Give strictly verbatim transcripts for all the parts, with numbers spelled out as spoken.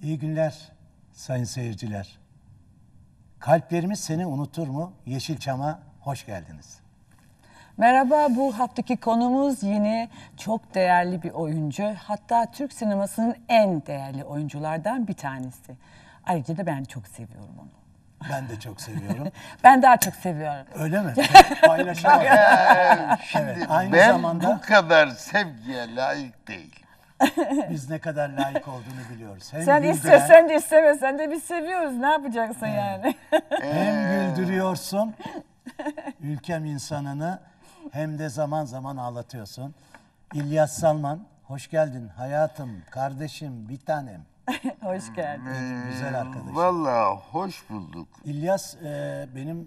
İyi günler sayın seyirciler. Kalplerimiz seni unutur mu? Yeşilçam'a hoş geldiniz. Merhaba, bu haftaki konumuz yine çok değerli bir oyuncu. Hatta Türk sinemasının en değerli oyunculardan bir tanesi. Ayrıca da ben çok seviyorum onu. Ben de çok seviyorum. Ben daha çok seviyorum. Öyle mi? Paylaşalım. Ee, Şimdi Evet, aynı ben zamanda- bu kadar sevgiye layık değilim. Biz ne kadar layık olduğunu biliyoruz. Hem Sen güldüren, istesen de istemesen de biz seviyoruz. Ne yapacaksın yani? hem güldürüyorsun ülkem insanını hem de zaman zaman ağlatıyorsun. İlyas Salman, hoş geldin hayatım, kardeşim, bir tanem. Hoş geldin. Ee, Güzel arkadaşım. Vallahi hoş bulduk. İlyas e, benim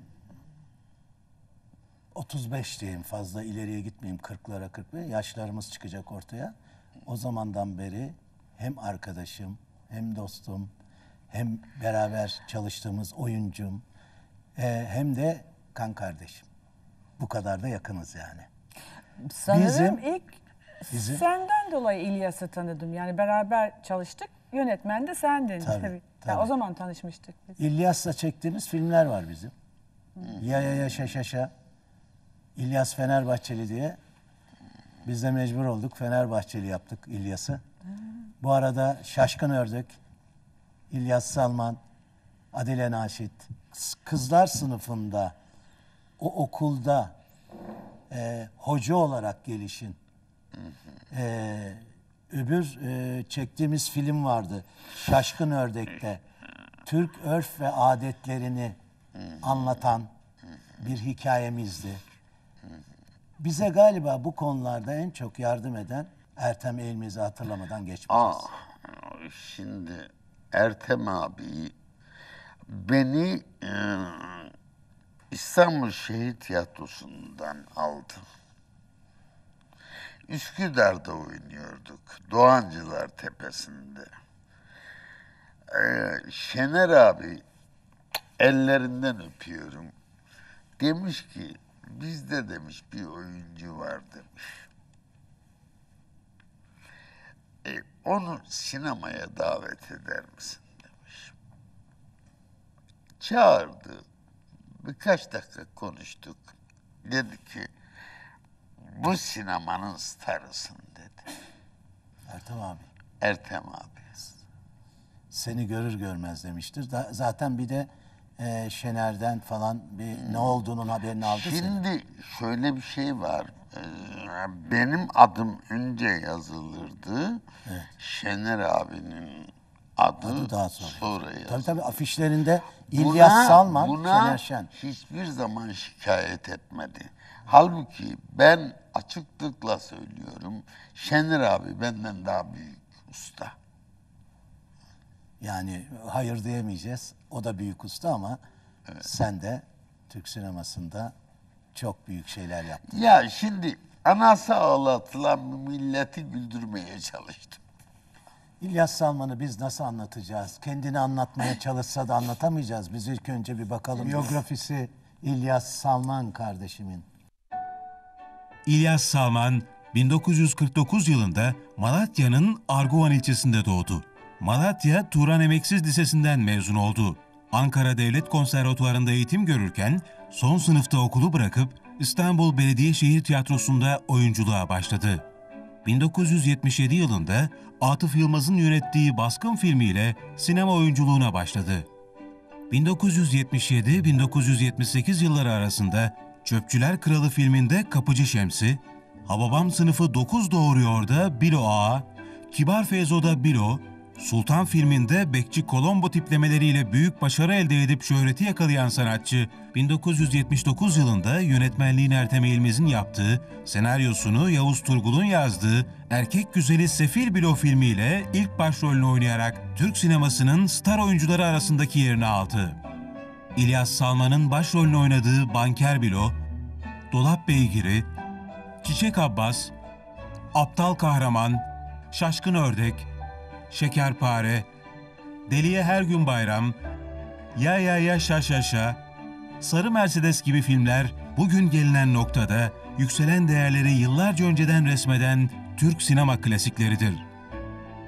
otuz beş diyeyim, fazla ileriye gitmeyeyim, kırklara kırk beş yaşlarımız çıkacak ortaya. O zamandan beri hem arkadaşım, hem dostum, hem beraber çalıştığımız oyuncum, e, hem de kan kardeşim. Bu kadar da yakınız yani. Sanırım Bizim- ilk bizim- senden dolayı İlyas'ı tanıdım. Yani beraber çalıştık. Yönetmen de sendin. Tabii, Ya tabii. o zaman tanışmıştık biz. İlyas'la çektiğimiz filmler var bizim. Ya ya ya şa şa şa. İlyas Fenerbahçeli diye. Biz de mecbur olduk. Fenerbahçeli yaptık İlyas'ı. Bu arada Şaşkın Ördek, İlyas Salman, Adile Naşit. Kızlar sınıfında, o okulda e, hoca olarak gelişin. E, öbür e, çektiğimiz film vardı. Şaşkın Ördek'te. Türk örf ve adetlerini anlatan bir hikayemizdi. Bize galiba bu konularda en çok yardım eden Ertem Eğilmez'i hatırlamadan geçmeyeceğiz. Ah, şimdi Ertem abi beni e, İstanbul Şehir Tiyatrosu'ndan aldı. Üsküdar'da oynuyorduk. Doğancılar Tepesi'nde. Ee, Şener abi ellerinden öpüyorum. Demiş ki bizde demiş bir oyuncu var demiş. E, onu sinemaya davet eder misin demiş. Çağırdı. Birkaç dakika konuştuk. Dedi ki bu sinemanın starısın dedi. Ertem abi, Ertem abi. seni görür görmez demiştir. Da- zaten bir de e, Şener'den falan bir ne olduğunun haberini aldı seni. Şimdi şöyle bir şey var. Ee, benim adım önce yazılırdı. Şener abinin adı, Adı daha sonra. sonra yazıldı. Tabii tabii, afişlerinde İlyas Salman, buna Şener Şen. hiçbir zaman şikayet etmedi. Halbuki ben açıklıkla söylüyorum. Şener abi benden daha büyük usta. Yani hayır diyemeyeceğiz. O da büyük usta ama sen de Türk sinemasında çok büyük şeyler yaptın. Ya şimdi anası ağlatılan bir milleti güldürmeye çalıştım. İlyas Salman'ı biz nasıl anlatacağız? Kendini anlatmaya çalışsa da anlatamayacağız. Biz ilk önce bir bakalım. Biyografisi İlyas Salman kardeşimin. İlyas Salman, bin dokuz yüz kırk dokuz yılında Malatya'nın Arguvan ilçesinde doğdu. Malatya Turan Emeksiz Lisesi'nden mezun oldu. Ankara Devlet Konservatuvarı'nda eğitim görürken son sınıfta okulu bırakıp İstanbul Belediyešehir Tiyatrosu'nda oyunculuğa başladı. bin dokuz yüz yetmiş yedi yılında Atıf Yılmaz'ın yönettiği Baskın filmiyle sinema oyunculuğuna başladı. bin dokuz yüz yetmiş yedi - bin dokuz yüz yetmiş sekiz yılları arasında Çöpçüler Kralı filminde Kapıcı Şemsi, Hababam Sınıfı dokuz Doğuruyor'da Bilo Ağa, Kibar Feyzo'da Bilo, Sultan filminde Bekçi Kolombo tiplemeleriyle büyük başarı elde edip şöhreti yakalayan sanatçı, bin dokuz yüz yetmiş dokuz yılında yönetmenliğini Ertem Eğilmez'in yaptığı, senaryosunu Yavuz Turgul'un yazdığı Erkek Güzeli Sefil Bilo filmiyle ilk başrolünü oynayarak Türk sinemasının star oyuncuları arasındaki yerini aldı. İlyas Salman'ın başrolünü oynadığı Banker Bilo, Dolap Beygiri, Çiçek Abbas, Aptal Kahraman, Şaşkın Ördek, Şekerpare, Deliye Her Gün Bayram, Ya Ya Ya Şa Şa Şa, Sarı Mercedes gibi filmler bugün gelinen noktada yükselen değerleri yıllarca önceden resmeden Türk sinema klasikleridir.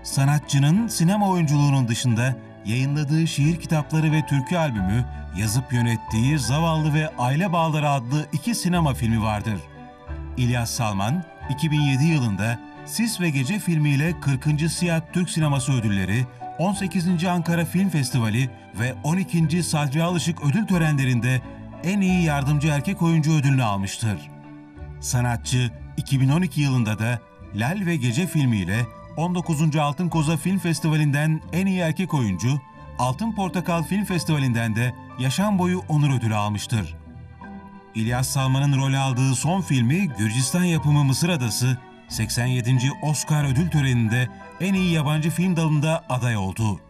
Sanatçının sinema oyunculuğunun dışında yayınladığı şiir kitapları ve türkü albümü, yazıp yönettiği Zavallı ve Aile Bağları adlı iki sinema filmi vardır. İlyas Salman, iki bin yedi yılında Sis ve Gece filmiyle kırkıncı Siyah Türk Sineması Ödülleri, on sekizinci Ankara Film Festivali ve on ikinci Sadri Alışık ödül törenlerinde en iyi yardımcı erkek oyuncu ödülünü almıştır. Sanatçı, iki bin on iki yılında da Lal ve Gece filmiyle on dokuzuncu Altın Koza Film Festivali'nden en iyi erkek oyuncu, Altın Portakal Film Festivali'nden de yaşam boyu onur ödülü almıştır. İlyas Salman'ın rol aldığı son filmi Gürcistan yapımı Mısır Adası, seksen yedinci Oscar ödül töreninde en iyi yabancı film dalında aday oldu.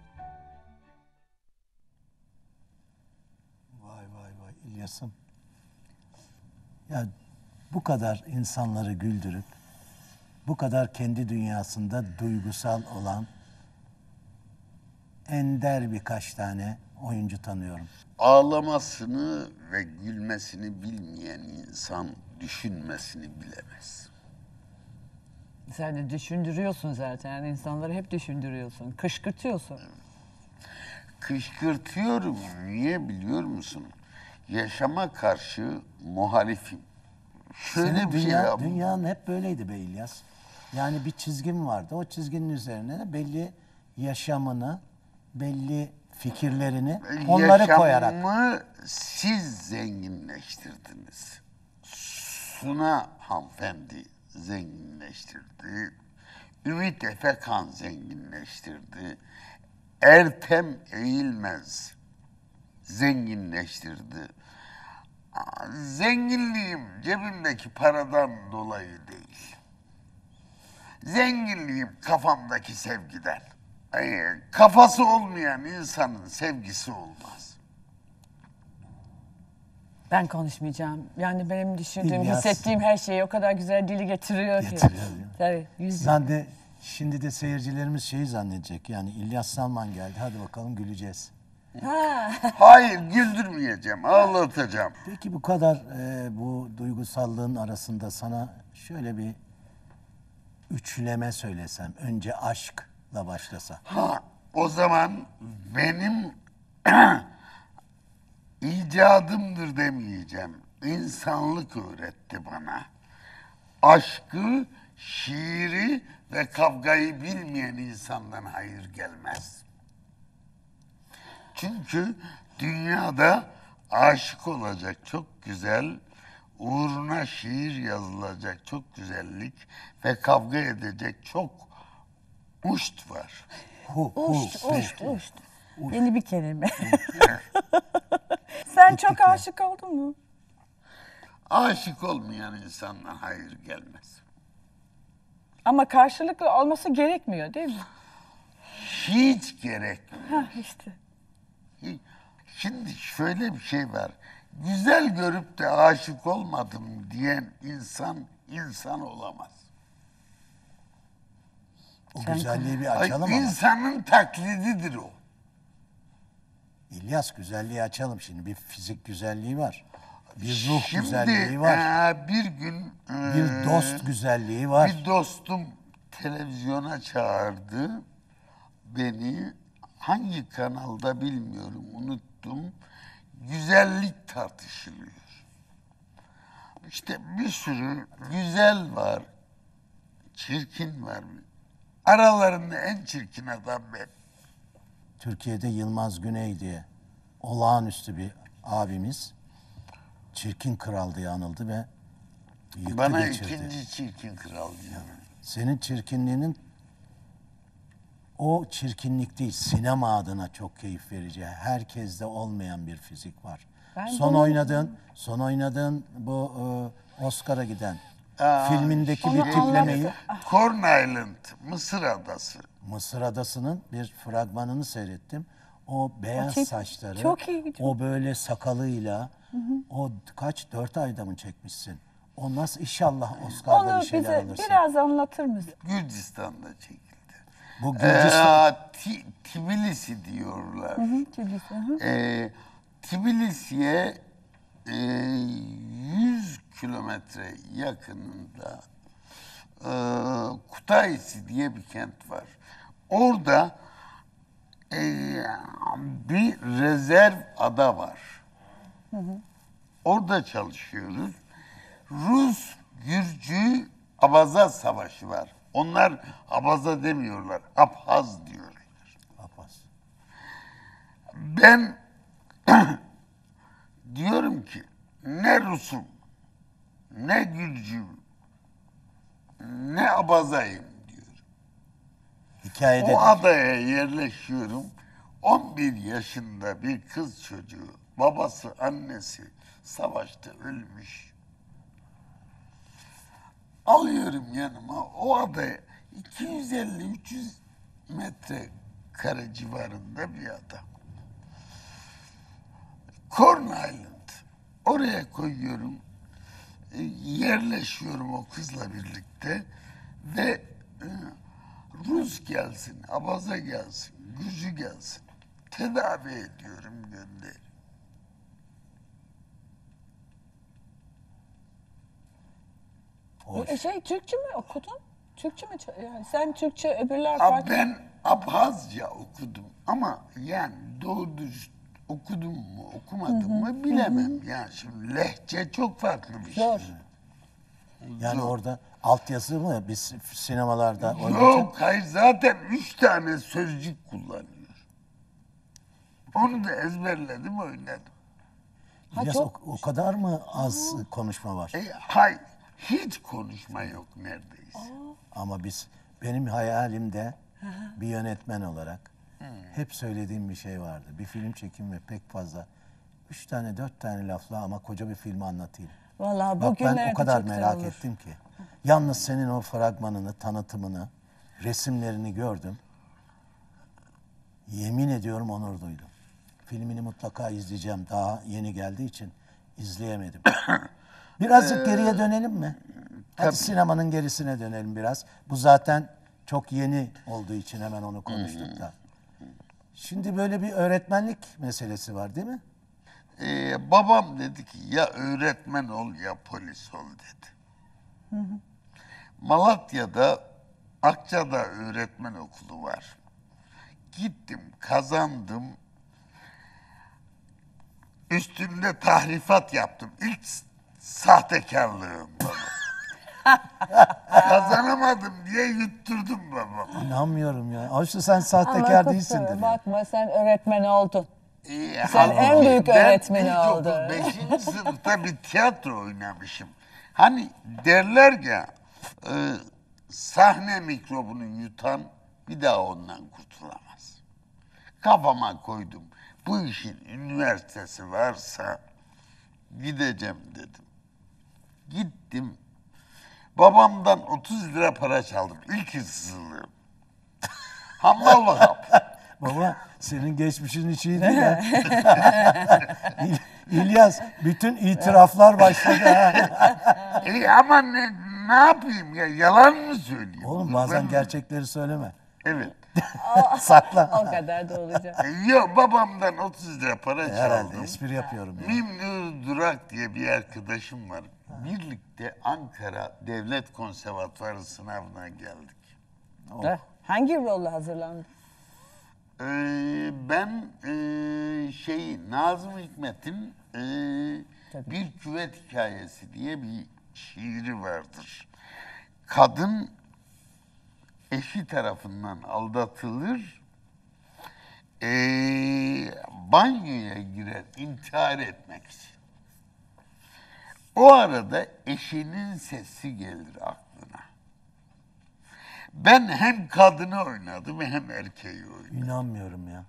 Vay vay vay İlyas'ım. Ya bu kadar insanları güldürüp, bu kadar kendi dünyasında duygusal olan ender birkaç tane oyuncu tanıyorum. Ağlamasını ve gülmesini bilmeyen insan düşünmesini bilemez. Sen de düşündürüyorsun zaten. Yani insanları hep düşündürüyorsun. Kışkırtıyorsun. Kışkırtıyorum. Niye biliyor musun? Yaşama karşı muhalifim. Şöyle Senin bir şey dünya, yap- dünyanın hep böyleydi be İlyas. Yani bir çizgin vardı. O çizginin üzerine de belli yaşamını, belli fikirlerini onları koyarak. Yaşamımı siz zenginleştirdiniz. Suna hanımefendi zenginleştirdi. Ümit Efekan zenginleştirdi. Ertem Eğilmez zenginleştirdi. Aa, Zenginliğim cebimdeki paradan dolayı değil. Zenginliğim kafamdaki sevgiden. Ee, kafası olmayan insanın sevgisi olmaz. Ben konuşmayacağım. Yani benim düşündüğüm, İlyas. hissettiğim her şeyi o kadar güzel dili getiriyor ki. Getiriyor, değil mi? Tabii. Yüz Sen de şimdi de seyircilerimiz şeyi zannedecek. Yani İlyas Salman geldi. Hadi bakalım güleceğiz. Hayır, güldürmeyeceğim, ağlatacağım. Peki bu kadar e, bu duygusallığın arasında sana şöyle bir üçleme söylesem. Önce aşkla başlasa. Ha, o zaman benim icadımdır demeyeceğim. İnsanlık öğretti bana. Aşkı, şiiri ve kavgayı bilmeyen insandan hayır gelmez. Çünkü dünyada aşık olacak çok güzel, uğruna şiir yazılacak çok güzellik ve kavga edecek çok muşt var. Hu, hu, Uşt, hu. uşt, uşt. Yeni bir kelime. Sen çok aşık oldun mu? Aşık olmayan insandan hayır gelmez. Ama karşılıklı olması gerekmiyor değil mi? Hiç gerekmiyor. Ha işte. Şimdi şöyle bir şey var. Güzel görüp de aşık olmadım diyen insan insan olamaz. O Sen- güzelliği bir Ay, açalım ama. insanın taklididir o. İlyas güzelliği açalım şimdi. Bir fizik güzelliği var. Bir ruh Şimdi güzelliği var. e, bir gün e, Bir dost güzelliği var. bir dostum televizyona çağırdı beni. Hangi kanalda bilmiyorum, unuttum. Güzellik tartışılıyor. İşte bir sürü güzel var, çirkin var. Aralarında en çirkin adam ben. Türkiye'de Yılmaz Güney diye olağanüstü bir abimiz çirkin kral diye anıldı ve yıktı Bana geçirdi. ikinci çirkin kral diyor. Senin çirkinliğinin o çirkinlik değil, sinema adına çok keyif verici. Herkeste olmayan bir fizik var. Ben son bunu- oynadığın, son oynadığın bu e, Oscar'a giden Aa, filmindeki onu bir tiplemeyi Corn Island, Mısır Adası. Mısır Adası'nın bir fragmanını seyrettim. O beyaz tip saçları, çok iyi, çok- o böyle sakalıyla, o kaç, dört ayda mı çekmişsin? O nasıl inşallah Oscar'da Onu bir şeyler bize alırsın. biraz anlatır mısın? Gürcistan'da çekildi. Bu Gürcistan, Ee, Ti- Tbilisi diyorlar. Tbilisi, hı. Ee, Tbilisi'ye e, yüz kilometre yakınında e, Kutaisi diye bir kent var. Orada e, bir rezerv ada var. Orada çalışıyoruz. Rus, Gürcü, Abaza savaşı var. Onlar Abaza demiyorlar, Abhaz diyorlar. Papaz. Ben diyorum ki ne Rus'um, ne Gürcü'm, ne Abazayım diyorum. Hikayede O de. adaya yerleşiyorum. on bir yaşında bir kız çocuğu, babası, annesi savaşta ölmüş. Alıyorum yanıma o adaya iki yüz elli üç yüz metre kare civarında bir ada. Corn Island. Oraya koyuyorum. E, Yerleşiyorum o kızla birlikte ve e, Rus gelsin, Abaza gelsin, Gürcü gelsin. Tedavi ediyorum, gönderiyorum. Hoş. E, Şey Türkçe mi okudun? Türkçe mi? ç- Yani sen Türkçe, öbürler Abi farklı. ben Abhazca okudum ama yani doğru dürüst okudum mu okumadım mı bilemem. Yani şimdi lehçe çok farklı bir şey. Zor. Yani orada altyazı mı biz sinemalarda oynayacak? Yok hayır zaten üç tane sözcük kullanıyor. Onu da ezberledim oynadım. Ha, İlyas, çok- o, o kadar mı az konuşma var? E, hayır hiç konuşma yok neredeyse. Ama biz benim hayalimde bir yönetmen olarak hep söylediğim bir şey vardı. Bir film çekim ve pek fazla üç tane dört tane lafla ama koca bir filmi anlatayım. Vallahi Bak ben bugünlerde o kadar çok da merak olur. ettim ki. Yalnız senin o fragmanını, tanıtımını, resimlerini gördüm. Yemin ediyorum onur duydum. Filmini mutlaka izleyeceğim. Daha yeni geldiği için izleyemedim. Birazcık geriye dönelim mi? Hadi sinemanın gerisine dönelim biraz. Bu zaten çok yeni olduğu için hemen onu konuştuk da. Şimdi böyle bir öğretmenlik meselesi var değil mi? Ee, babam dedi ki ya öğretmen ol ya polis ol dedi. Malatya'da Akça'da öğretmen okulu var. Gittim kazandım. Üstünde tahrifat yaptım. İlk s- sahtekarlığım baba. Kazanamadım diye yutturdum babam. İnanmıyorum ya. Ayşe sen Ama sahtekar kusura değilsindir. ya. bakma sen öğretmen oldun. Ee, Sen en halbuki büyük ben öğretmeni ilkokul oldun. beşinci sınıfta bir tiyatro oynamışım. Hani derler ya e, sahne mikrobunu yutan bir daha ondan kurtulamaz. Kafama koydum. Bu işin üniversitesi varsa gideceğim dedim. Gittim. Babamdan otuz lira para çaldım. İlk hırsızlığım. Hammal yaptım. Baba senin geçmişin hiç iyi değil ha. İl- İlyas bütün itiraflar başladı ha. E ama ne, ne yapayım ya? Yalan mı söyleyeyim? Oğlum bazen Ben- gerçekleri söyleme. Evet. Sakla. O kadar da olacak. E, Yok babamdan otuz lira para Herhalde çaldım. espri yapıyorum ya. Mimnur Durak diye bir arkadaşım var. Birlikte Ankara Devlet Konservatuvarı sınavına geldik. Eh, Hangi rolle hazırlandın? Ee, ben e, şey Nazım Hikmet'in e, Bir Küvet Hikayesi diye bir şiiri vardır. Kadın eşi tarafından aldatılır, e, banyoya girer intihar etmek için. O arada eşinin sesi gelir aklına. Ben hem kadını oynadım hem erkeği oynadım. İnanmıyorum ya.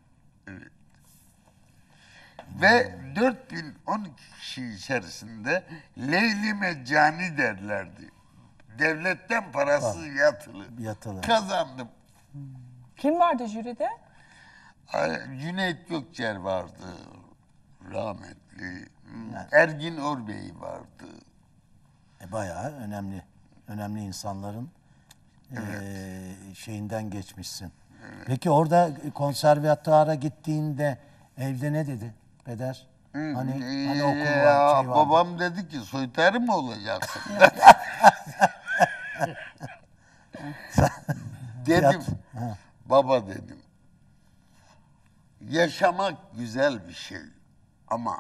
Ve dört bin on iki kişi içerisinde Leyli Meccani derlerdi. Devletten parasız yatılı. Yatılı. Kazandım. Kim vardı jüride? Ay, Cüneyt Gökçer vardı. Rahmetli. Ergin Orbey vardı. E, bayağı önemli. Önemli insanların e, şeyinden geçmişsin. Peki orada konservatuvara gittiğinde evde ne dedi peder? Hani hani okul var, Ya, şey var. babam dedi ki soytarı mı olacaksın? Dedim, Tiyat- ha. baba dedim, yaşamak güzel bir şey ama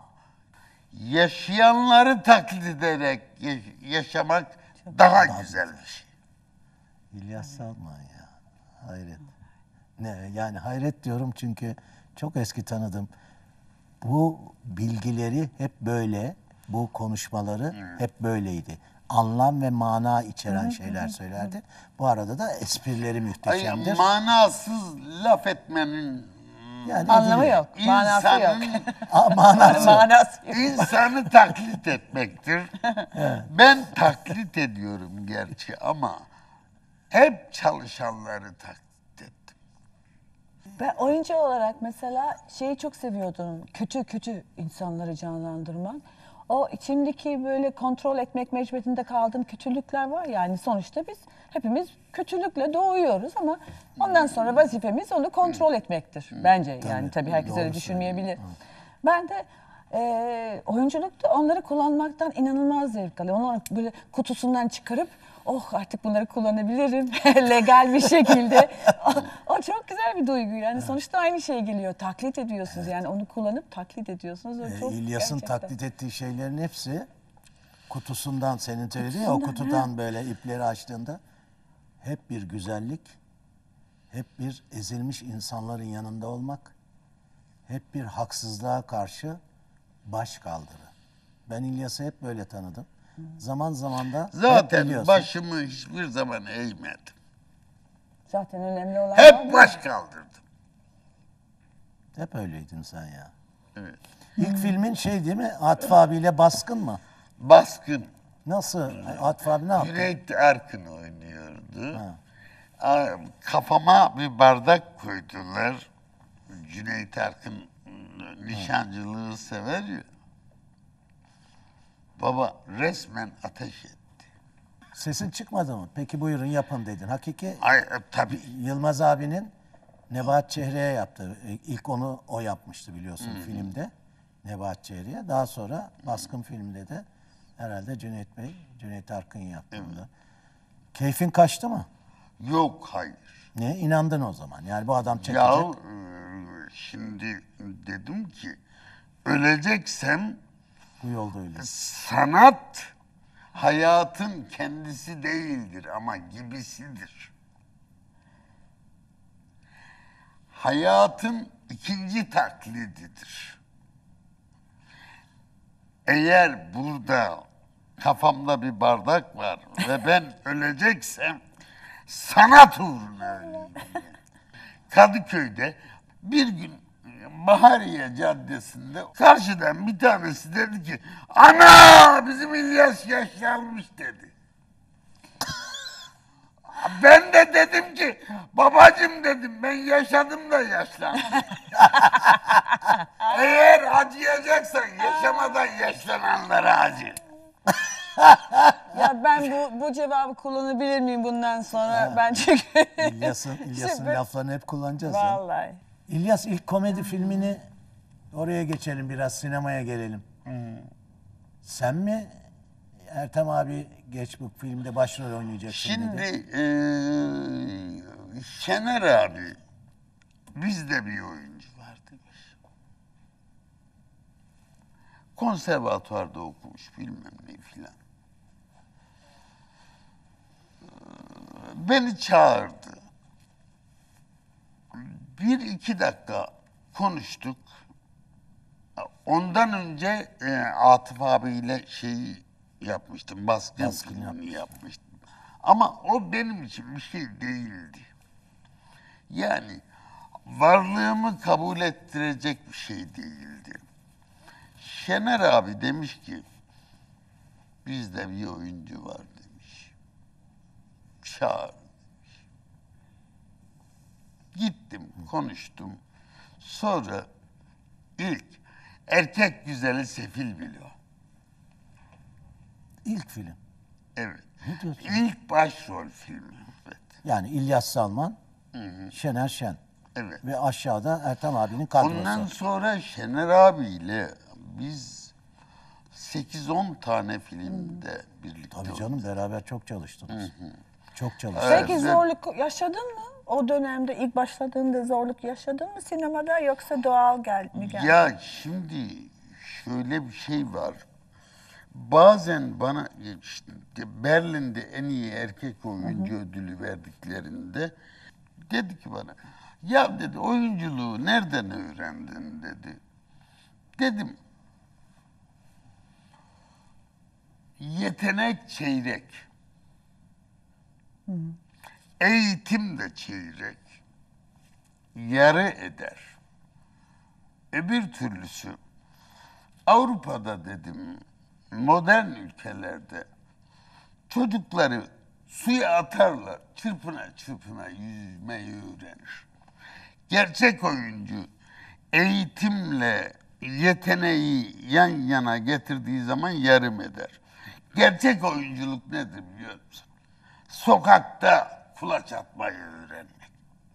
yaşayanları taklit ederek ya- yaşamak daha güzel bir şey. İlyas Salman ya. Hayret. Ne yani hayret diyorum çünkü çok eski tanıdım. Bu bilgileri hep böyle, bu konuşmaları hep böyleydi. Anlam ve mana içeren şeyler söylerdi. Bu arada da esprileri Ay, muhteşemdir. manasız laf etmenin Yani Anlamı edilir. yok, manası yok. insanın Aa, manası. Manası yok. insanı taklit etmektir. Ben taklit ediyorum gerçi ama hep çalışanları taklit ettim. Ben oyuncu olarak mesela şeyi çok seviyordum. Kötü kötü insanları canlandırmak. O içimdeki böyle kontrol etmek mecburiyetinde kaldığım kötülükler var. Yani sonuçta biz hepimiz kötülükle doğuyoruz ama ondan sonra vazifemiz onu kontrol etmektir. Bence yani tabii herkes öyle doğru düşünmeyebilir. Ben de e, oyunculukta onları kullanmaktan inanılmaz zevk alıyorum. Onları böyle kutusundan çıkarıp oh artık bunları kullanabilirim legal bir şekilde. o, o çok güzel bir duygu yani. Sonuçta aynı şey geliyor. Taklit ediyorsunuz yani onu kullanıp taklit ediyorsunuz. O Ee, çok İlyas'ın gerçekten. taklit ettiği şeylerin hepsi kutusundan, senin söylediğin ya, o kutudan böyle ipleri açtığında hep bir güzellik, hep bir ezilmiş insanların yanında olmak, hep bir haksızlığa karşı baş kaldırı. Ben İlyas'ı hep böyle tanıdım. Zaman zaman da hep Zaten biliyorsun. başımı hiçbir zaman eğmedim. Zaten önemli olan o. Hep baş kaldırdım. Hep öyleydin sen ya. Evet. İlk filmin şey değil mi? Atıf abiyle Baskın mı? Baskın. Nasıl? Atıf abi ne yaptı? Cüneyt Arkın oynuyordu. Aa, Kafama bir bardak koydular. Cüneyt Arkın nişancılığı sever ya. Baba resmen ateş etti. Sesin çıkmadı mı? Peki buyurun yapın dedin. Hakiki Ay, e, tabii. Yılmaz abinin Nebahat Çehre'ye yaptı. İlk onu o yapmıştı biliyorsun filmde. Nebahat Çehre'ye. Daha sonra Baskın filminde de herhalde Cüneyt Bey, Cüneyt Arkın yaptı bunu. Keyfin kaçtı mı? Yok, hayır. Ne? İnandın o zaman. Yani bu adam çekecek. Ya e, şimdi dedim ki öleceksem Bu yolda öyle. sanat hayatın kendisi değildir ama gibisidir. Hayatın ikinci taklididir. Eğer burada kafamda bir bardak var ve ben öleceksem sanat uğruna öleyim diye. Kadıköy'de bir gün Bahariye Caddesi'nde karşıdan bir tanesi dedi ki ana bizim İlyas yaşlanmış dedi. Ben de dedim ki babacım dedim ben yaşadım da yaşlandım. Eğer acıyacaksan yaşamadan yaşlananlara acı. Ya ben bu bu cevabı kullanabilir miyim bundan sonra? Ben çünkü İlyas'ın İlyas'ın İşte ben- laflarını hep kullanacağız ya. vallahi. İlyas ilk komedi filmini oraya geçelim biraz sinemaya gelelim. Sen mi Ertem abi geç bu filmde başrol oynayacaksın Şimdi dedi. eee Şener abi bizde bir oyuncu var demiş. Konservatuvarda okumuş bilmem ne filan. Eee, Beni çağırdı. Bir iki dakika konuştuk. Ondan önce e, Atıf abiyle şeyi yapmıştım, baskın, Baskın filmini yapmıştım. Ama o benim için bir şey değildi. Yani varlığımı kabul ettirecek bir şey değildi. Şener abi demiş ki, bizde bir oyuncu var demiş. Çağır demiş. Gittim, konuştum. Sonra ilk erkek güzeli Sefil Bilo. İlk film. Evet. Ne diyorsun? İlk başrol filmi. Evet. Yani İlyas Salman, Şener Şen Evet. ve aşağıda Ertem abinin kadrosu. Ondan sonra Şener abiyle biz sekiz on tane filmde birlikte Tabii olduk. canım beraber çok çalıştınız. Çok çalıştı. Peki Evet. zorluk yaşadın mı? O dönemde ilk başladığında zorluk yaşadın mı sinemada yoksa doğal gel mi geldi? Ya şimdi şöyle bir şey var. Bazen bana işte Berlin'de en iyi erkek oyuncu ödülü verdiklerinde dedi ki bana, ya dedi oyunculuğu nereden öğrendin dedi. Dedim, yetenek çeyrek, eğitim de çeyrek, yarı eder. Öbür türlüsü Avrupa'da dedim, modern ülkelerde çocukları suya atarlar, çırpına çırpına yüzmeyi öğrenir. Gerçek oyuncu eğitimle yeteneği yan yana getirdiği zaman yarım eder. Gerçek oyunculuk nedir biliyor musun? Sokakta kulaç atmayı öğrenmek.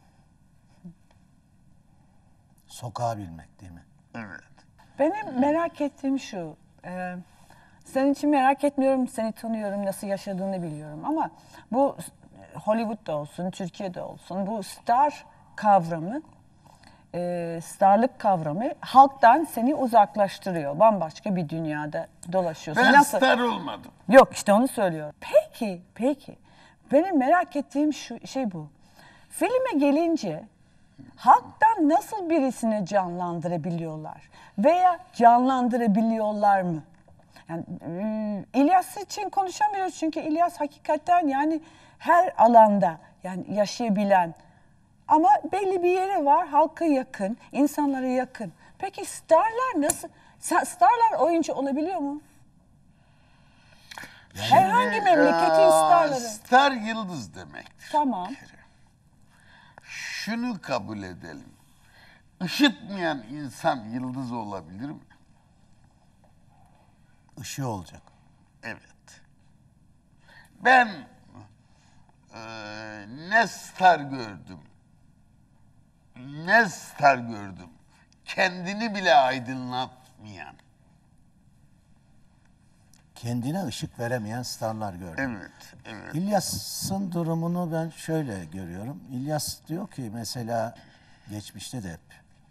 Sokağı bilmek değil mi? Evet. Benim merak ettiğim şu, e, senin için merak etmiyorum, seni tanıyorum, nasıl yaşadığını biliyorum ama bu Hollywood'da olsun, Türkiye'de olsun bu star kavramı, e, starlık kavramı halktan seni uzaklaştırıyor. Bambaşka bir dünyada dolaşıyorsun. Ben Nasıl? star olmadım. Yok işte onu söylüyorum. Peki, peki. Benim merak ettiğim şu şey bu. Filme gelince halktan nasıl birisini canlandırabiliyorlar? Veya canlandırabiliyorlar mı? Yani ıı, İlyas için konuşamıyoruz çünkü İlyas hakikaten yani her alanda yani yaşayabilen ama belli bir yeri var, halka yakın, insanlara yakın. Peki starlar nasıl? Sa- Starlar oyuncu olabiliyor mu? Herhangi memleketin Ee, starları. Star yıldız demektir. Tamam. Şunu kabul edelim. Işıtmayan insan yıldız olabilir mi? Işığı olacak. Evet. Ben e, ne star gördüm, ne star gördüm, kendini bile aydınlatmayan. Kendine ışık veremeyen starlar gördüm. Evet, evet. İlyas'ın durumunu ben şöyle görüyorum. İlyas diyor ki mesela geçmişte de hep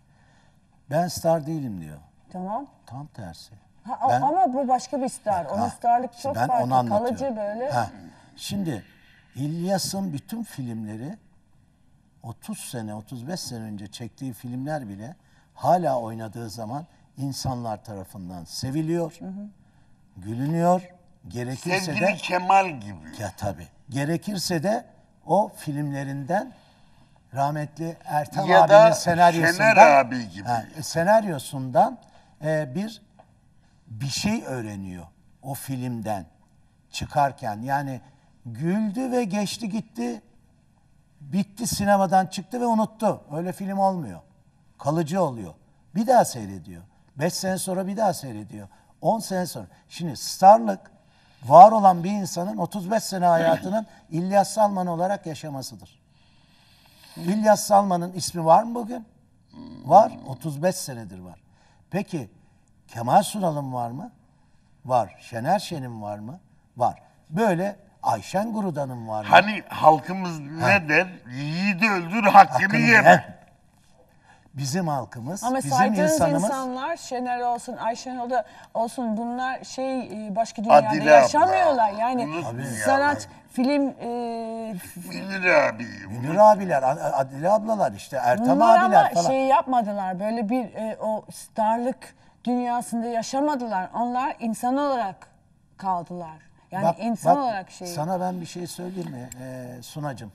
ben star değilim diyor. Tamam. Tam tersi. Ha, Ben- ama bu başka bir star. Onun Ha, starlık işte çok ben farklı. onu anlatıyorum. Kalıcı böyle. Ha, şimdi İlyas'ın bütün filmleri otuz sene, otuz beş sene önce çektiği filmler bile hala oynadığı zaman insanlar tarafından seviliyor, gülünüyor. Gerekirse Sevgili de Kemal gibi. ya tabii. Gerekirse de o filmlerinden rahmetli Ertem Ya da abinin senaryosundan Şener abi gibi. ha, senaryosundan e, bir bir şey öğreniyor o filmden çıkarken. Yani güldü ve geçti gitti. Bitti, sinemadan çıktı ve unuttu. Öyle film olmuyor. Kalıcı oluyor. Bir daha seyrediyor. Beş sene sonra bir daha seyrediyor. On sene sonra. Şimdi starlık var olan bir insanın otuz beş sene hayatının İlyas Salman olarak yaşamasıdır. İlyas Salman'ın ismi var mı bugün? Var. otuz beş senedir var. Peki Kemal Sunal'ın var mı? Var. Şener Şen'in var mı? Var. Böyle Ayşen Gurudan'ın var mı? Hani halkımız ne der? Yiğidi öldür, hakkını, Hakkını yeme. ye. Bizim halkımız, Ama bizim saydığınız insanımız insanlar Şener olsun, Ayşen Oda olsun bunlar şey e, başka dünyada Adile abla. yaşamıyorlar. Yani Unutma ya. sanat, film e, Bilir abi. Münir abiler, Ad- Adile ablalar işte Ertem bunlar abiler ama falan. şey yapmadılar. Böyle bir e, o starlık dünyasında yaşamadılar. Onlar insan olarak kaldılar. Yani Bak- insan bak, olarak şey. Sana ben bir şey söyleyeyim mi ee, Sunacığım?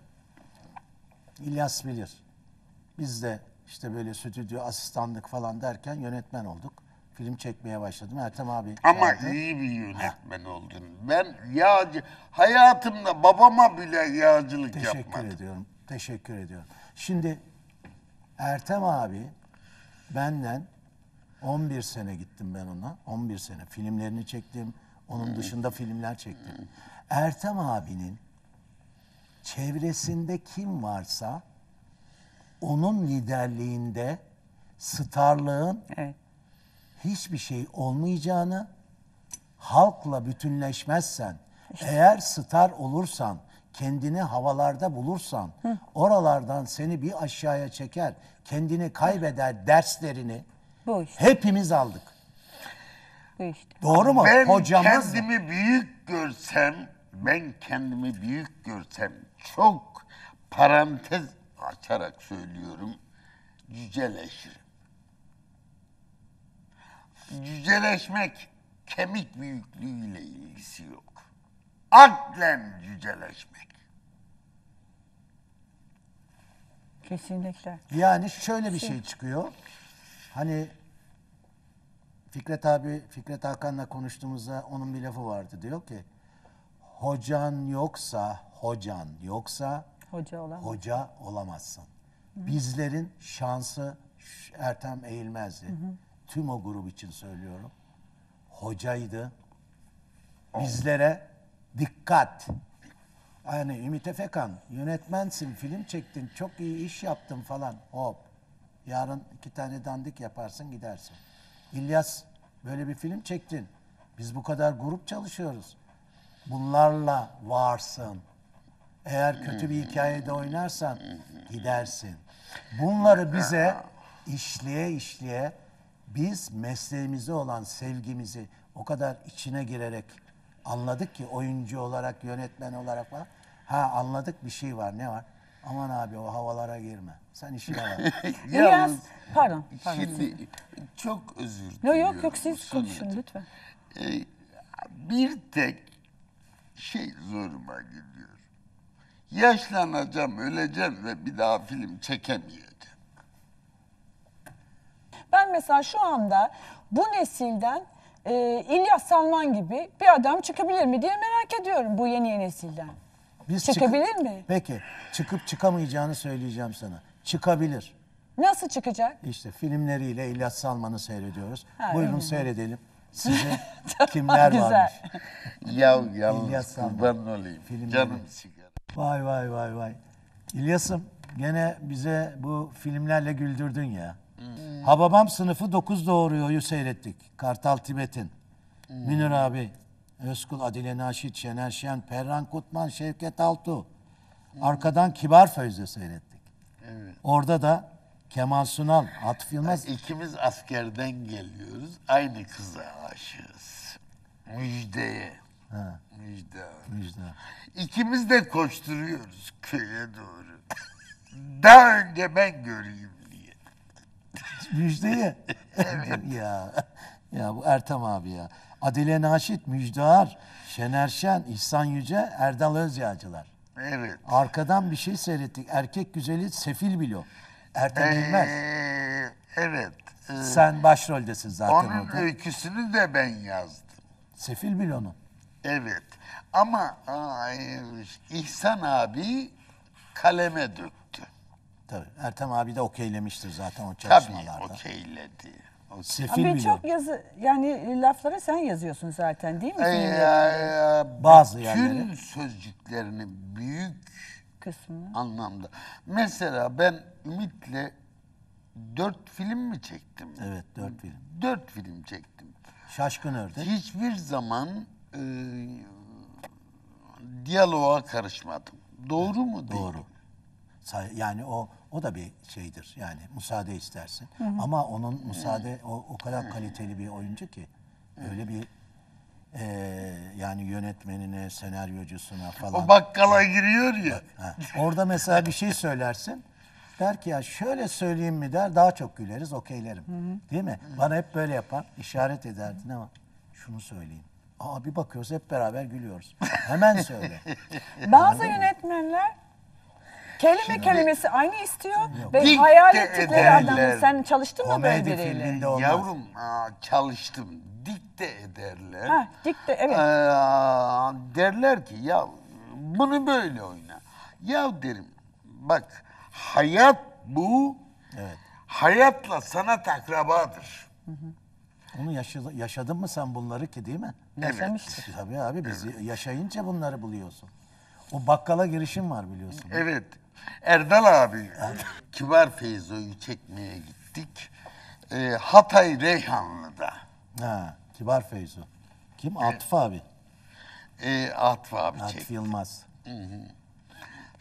İlyas bilir. Biz de işte böyle stüdyo asistanlık falan derken yönetmen olduk. Film çekmeye başladım. Ertem abi Ama çağırdı. iyi bir yönetmen oldun. Ben yağcı, hayatımda babama bile yağcılık Teşekkür yapmadım. ediyorum. Teşekkür ediyorum. Şimdi Ertem abi benden on bir sene gittim ben ona. on bir sene filmlerini çektim. Onun dışında filmler çektim. Ertem abinin çevresinde kim varsa onun liderliğinde starlığın Evet. hiçbir şey olmayacağını, halkla bütünleşmezsen, eğer star olursan, kendini havalarda bulursan, oralardan seni bir aşağıya çeker, kendini kaybeder derslerini Bu işte. hepimiz aldık. Bu işte. Doğru mu? Ben Hocamız kendimi büyük görsem, ben kendimi büyük görsem çok parantez açarak söylüyorum, cüceleşirim. Cüceleşmek kemik büyüklüğüyle ilgisi yok. Aklen cüceleşmek. Kesinlikle. yani şöyle bir şey çıkıyor. Hani Fikret abi, Fikret Hakan'la konuştuğumuzda onun bir lafı vardı. Diyor ki, hocan yoksa, hocan yoksa Hoca olan. hoca olamazsın. Bizlerin şansı Ş- Ertem Eğilmez'di. Tüm o grup için söylüyorum. Hocaydı. Bizlere dikkat. Yani Ümit Efekan, yönetmensin, film çektin, çok iyi iş yaptın falan. Hop. Yarın iki tane dandik yaparsın gidersin. İlyas, böyle bir film çektin. Biz bu kadar grup çalışıyoruz. Bunlarla varsın. Eğer kötü bir hikayede oynarsan gidersin. Bunları bize işleye işleye biz mesleğimize olan sevgimizi o kadar içine girerek anladık ki, oyuncu olarak, yönetmen olarak falan. Ha, anladık, bir şey var. Ne var? Aman abi, o havalara girme. Sen işine bak. İlyas, Yalnız pardon. pardon. şimdi çok özür Yok diliyorum. yok yok siz Sonuç. konuşun lütfen. Ee, bir tek şey zoruma gidiyor. Yaşlanacağım, öleceğim ve bir daha film çekemeyeceğim. Ben mesela şu anda bu nesilden e, İlyas Salman gibi bir adam çıkabilir mi diye merak ediyorum bu yeni nesilden. Biz Çıkabilir çıkıp- mi? Peki, çıkıp çıkamayacağını söyleyeceğim sana. Çıkabilir. Nasıl çıkacak? İşte filmleriyle İlyas Salman'ı seyrediyoruz. Ha, Buyurun öyle. seyredelim. Size kimler Güzel. varmış. Ya İlyas yalnız Salman. kurban olayım. Filmleri. Canım sigara. Vay vay vay vay. İlyas'ım, gene bize bu filmlerle güldürdün ya. Hababam Sınıfı Dokuz Doğuruyor'yu seyrettik. Kartal Tibet'in. Münir abi, Özkul, Adile Naşit, Şener Şen, Perran Kutman, Şevket Altuğ. Arkadan Kibar Föz'de seyrettik. Orada da Kemal Sunal, Atıf Yılmaz. İkimiz askerden geliyoruz. Aynı kıza aşığız. Müjdeye. Ha, Müjde. Müjde. İkimiz de koşturuyoruz köye doğru. Daha önce ben göreyim diye. Müjdeyi. ya, ya bu Ertem abi ya. Adile Naşit, Müjdar, Şener Şen, İhsan Yüce, Erdal Özyağcılar. Evet. Arkadan bir şey seyrettik. Erkek güzeli Sefil Bilo. Ertem Eğilmez. Ee, evet. Ee, Sen başroldesin zaten onun orada. öyküsünü de ben yazdım. Sefil Bilo'nun. Evet. Ama ay, İhsan abi kaleme döktü. Tabii. Ertem abi de okeylemiştir zaten o Tabii çalışmalarda. okeyledi. Okey. Sefil Abi Bilo. çok yazı yani lafları sen yazıyorsun zaten değil mi? Ee, filmlerin Bazı bütün yerleri. sözcüklerini büyük kısmını. anlamda. Mesela ben Ümit'le dört film mi çektim? Evet, dört film. Dört film çektim. Şaşkın Ördek. Hiçbir zaman e, diyaloğa karışmadım. Doğru mu değil? Doğru. Say- Yani o o da bir şeydir. Yani müsaade istersin. Ama onun müsaade o, o kadar kaliteli bir oyuncu ki öyle bir eee, yani yönetmenine, senaryocusuna falan. O bakkala giriyor ya. Ha, orada mesela bir şey söylersin. Der ki ya şöyle söyleyeyim mi der, daha çok güleriz, okeylerim. Değil mi? Bana hep böyle yapar, işaret ederdin ama şunu söyleyeyim. Aa, bir bakıyoruz hep beraber gülüyoruz. Hemen söyle. Bazı yönetmenler kelime kelimesi aynı istiyor ve Dik hayal de ettikleri adamı. ederler. Sen çalıştın mı böyle Komedi biriyle? filminde olmaz. Yavrum aa, çalıştım. Dikte ederler. Ha, dikte evet. Aa, derler ki ya bunu böyle oyna. Ya derim bak hayat bu. Evet. Hayatla sanat akrabadır. Onu yaşa- yaşadın mı sen bunları ki, değil mi? Yaşamıştır. Tabii abi, biz yaşayınca bunları buluyorsun. O bakkala girişim var biliyorsun. Evet. Erdal abi Kibar Feyzo'yu çekmeye gittik. Ee, Hatay Reyhanlı'da. Ha, Kibar Feyzo. Kim? Atıf abi. Ee, Atıf abi Atıf çekti. Yılmaz.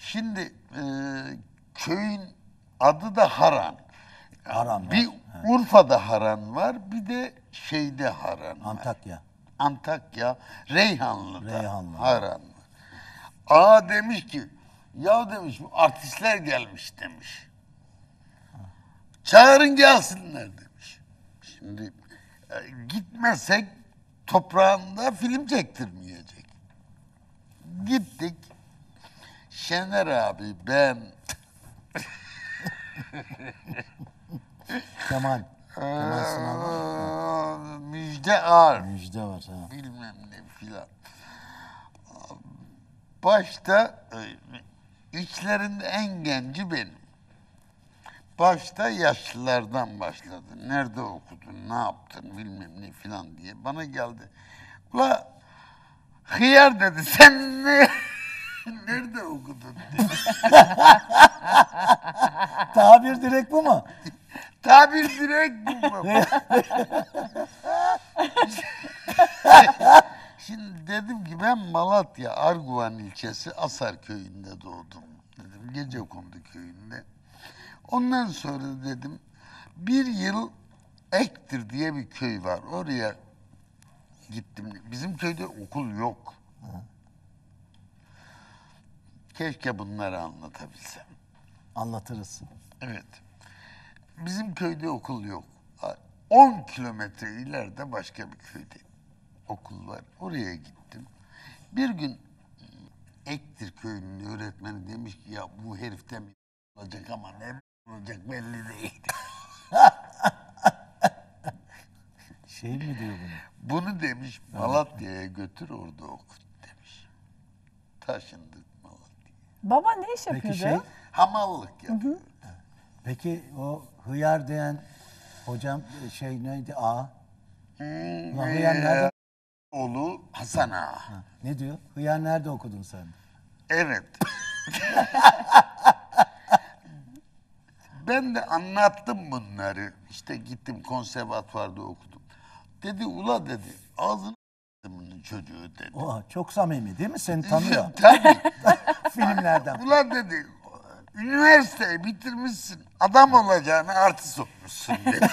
Şimdi e, köyün adı da Haran. Haran var. Bir Urfa'da Haran var, bir de şeyde Haran var. Antakya. Antakya, Reyhanlı'da Reyhanlı. Haran var. Aa demiş ki, ya demiş bu artistler gelmiş demiş. Çağırın gelsinler demiş. Şimdi e, gitmezsek toprağında film çektirmeyecek. Gittik. Şener abi, ben, Kemal. Kemal Sunal var. Aa, Müjde Ar, Müjde var. Ha. bilmem ne filan. Başta e, içlerinde en genci benim. Başta yaşlılardan başladı. Nerede okudun, ne yaptın, bilmem ne filan diye. Bana geldi. Ula hıyar dedi, sen ne? Nerede okudun dedi. Tabir direkt bu mu? Tabir direkt bu. Şimdi dedim ki ben Malatya Arguvan ilçesi Asar köyünde doğdum. Dedim Gecekondu köyünde. Ondan sonra dedim bir yıl Ektir diye bir köy var. Oraya gittim. Bizim köyde okul yok. Keşke bunları anlatabilsem. Anlatırız. Evet. Bizim köyde okul yok. on kilometre ileride başka bir köyde okul var. Oraya gittim. Bir gün Ektir köyünün öğretmeni demiş ki ya bu herifte mi olacak ama ne olacak belli değil. Şey mi diyor bunu? Bunu demiş Malatya'ya götür orada okut demiş. Taşındık Malatya'ya. Baba ne iş Peki yapıyordu? şey, Hamallık yapıyor. peki o hıyar diyen hocam şey neydi? A. Hmm, Ulan hıyar nerede? ee, oğlu Hasan Ağa. Ha, ne diyor? Hıyar nerede okudun sen? Evet. Ben de anlattım bunları. İşte gittim konservatuvarda okudum. Dedi ula dedi ağzını bunun çocuğu dedi. Oha, çok samimi değil mi? Seni tanıyor Tabii. filmlerden. Ula dedi üniversiteyi bitirmişsin. Adam olacağını artist olmuşsun dedi.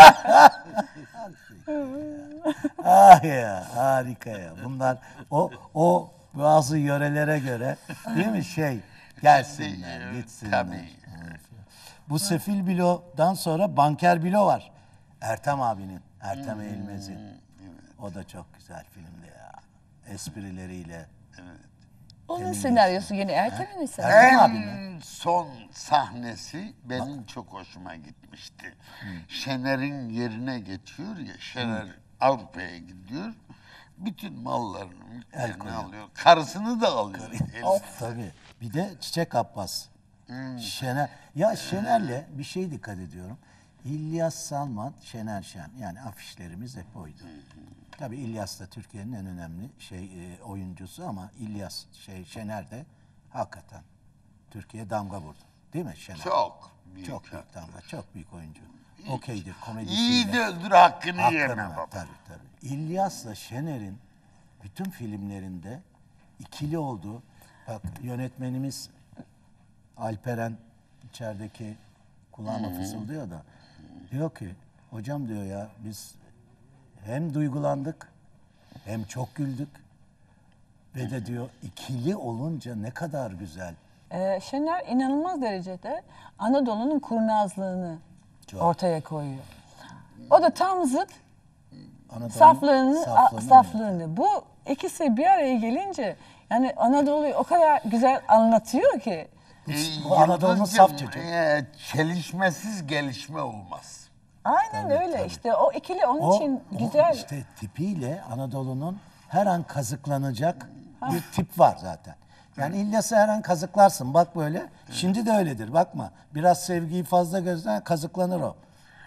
Ah ya, harika ya. Bunlar o o bazı yörelere göre değil mi şey gelsinler, Şimdi, gitsinler. tabii. Bu Sefil Bilo'dan sonra Banker Bilo var. Ertem abinin, Ertem Eğilmez'in. O da çok güzel filmdi ya. Esprileriyle. Onun senaryosu yine Ertem'in senaryosu. Ertem abi mi? En son sahnesi benim çok hoşuma gitmişti. Şener'in yerine geçiyor ya, Şener Avrupa'ya gidiyor. Bütün mallarını, mülklerini koyuyor. alıyor. Karısını da alıyor. herif. Tabii. Bir de Çiçek Abbas. Şener. Ya Şener'le bir şey dikkat ediyorum. İlyas Salman, Şener Şen. Yani afişlerimiz hep oydu. Tabii İlyas da Türkiye'nin en önemli şey e, oyuncusu ama İlyas şey Şener de hakikaten Türkiye'ye damga vurdu. Değil mi Şener? Çok büyük. Çok büyük damga, çok büyük oyuncu. Okeydir, İyi komedisiyle. de öldür hakkını, Hakkını yeme ver, baba. tabii tabii. İlyas'la Şener'in bütün filmlerinde ikili olduğu, bak yönetmenimiz Alperen içerideki kulağıma fısıldıyor da diyor ki hocam diyor ya biz hem duygulandık hem çok güldük ve de diyor ikili olunca ne kadar güzel. Ee, Şener inanılmaz derecede Anadolu'nun kurnazlığını Çok. ortaya koyuyor. O da tam zıt Anadolu'nun saflığını, a- saflığını saflığını. Bu ikisi bir araya gelince yani Anadolu'yu o kadar güzel anlatıyor ki. Bu Anadolu'nun Yıldızcığım, saf çocuğu. e, çelişmesiz gelişme olmaz. Aynen Tabii, öyle. tabii. İşte o ikili onun O, için o güzel. işte tipiyle Anadolu'nun her an kazıklanacak bir tip var zaten. Yani İlyas'ı her an kazıklarsın bak böyle. Şimdi de öyledir bakma. Biraz sevgiyi fazla gözden kazıklanır o.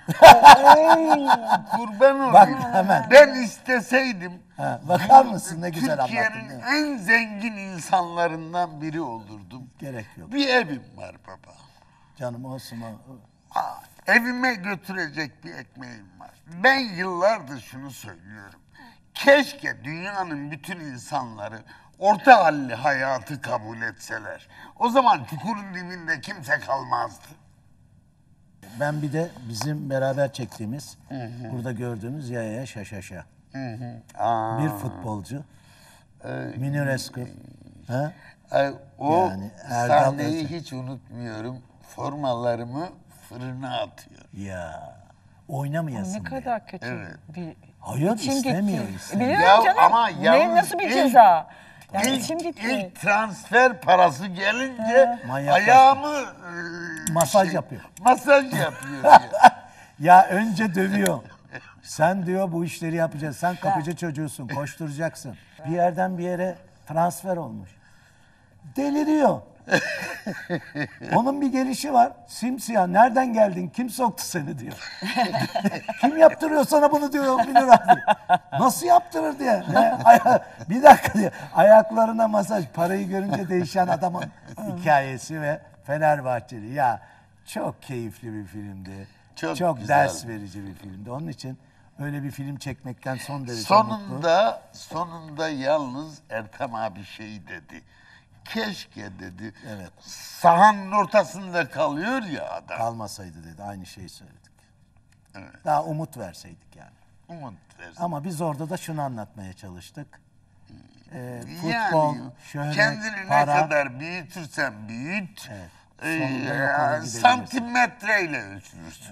Kurban olayım. Bak hemen. Ben isteseydim Ha, bakar mısın ne güzel anlattın Türkiye'nin değil mi? en zengin insanlarından biri olurdum. Gerek yok. Bir evim var baba. Canım olsun o. Aa, evime götürecek bir ekmeğim var. Ben yıllardır şunu söylüyorum. Keşke dünyanın bütün insanları orta halli hayatı kabul etseler, o zaman çukurun dibinde kimse kalmazdı. Ben bir de bizim beraber çektiğimiz, burada gördüğümüz Yayaya Şaşaşa. Aa, Bir futbolcu. Münir Özkul. Ha? ay, o Yani Erdal sahneyi Özel. hiç unutmuyorum. Formalarımı fırına atıyor. Ya oynamayasın Ne diye. kadar kötü Evet. bir Hayır, içim istemiyor, gitti. istemiyor. Biliyorum Ya canım. ama ne, yalnız nasıl bir ilk- ceza? Yani İlk, içim gitti. ilk transfer parası gelince Manyaklaştı. ayağımı e, Masaj yapıyor. Masaj yapıyor. diyor. Ya önce dövüyor. Sen diyor bu işleri yapacaksın. Sen kapıcı çocuğusun, koşturacaksın. Bir yerden bir yere transfer olmuş. Deliriyor. Onun bir gelişi var. Simsiyah. Nereden geldin? Kim soktu seni diyor. Kim yaptırıyor sana bunu diyor Münir abi. Nasıl yaptırır diye. Ne? Aya- bir dakika diyor. Ayaklarına masaj. Parayı görünce değişen adamın hikayesi ve Fenerbahçeli. Ya çok keyifli bir filmdi. Çok Çok, güzel. ders verici bir filmdi. Onun için öyle bir film çekmekten son derece mutlu. Sonunda, sonunda yalnız Ertem abi şey dedi. Keşke dedi. Evet. Sahanın ortasında kalıyor ya adam. Kalmasaydı dedi. Aynı şeyi söyledik. Daha umut verseydik yani. Umut versin. Ama biz orada da şunu anlatmaya çalıştık. Ee, futbol, Yani şöhret, kendini para. ne kadar büyütürsen büyüt, Evet. e, Sonunda yok olur gidebilirsin. santimetreyle ölçülürsün.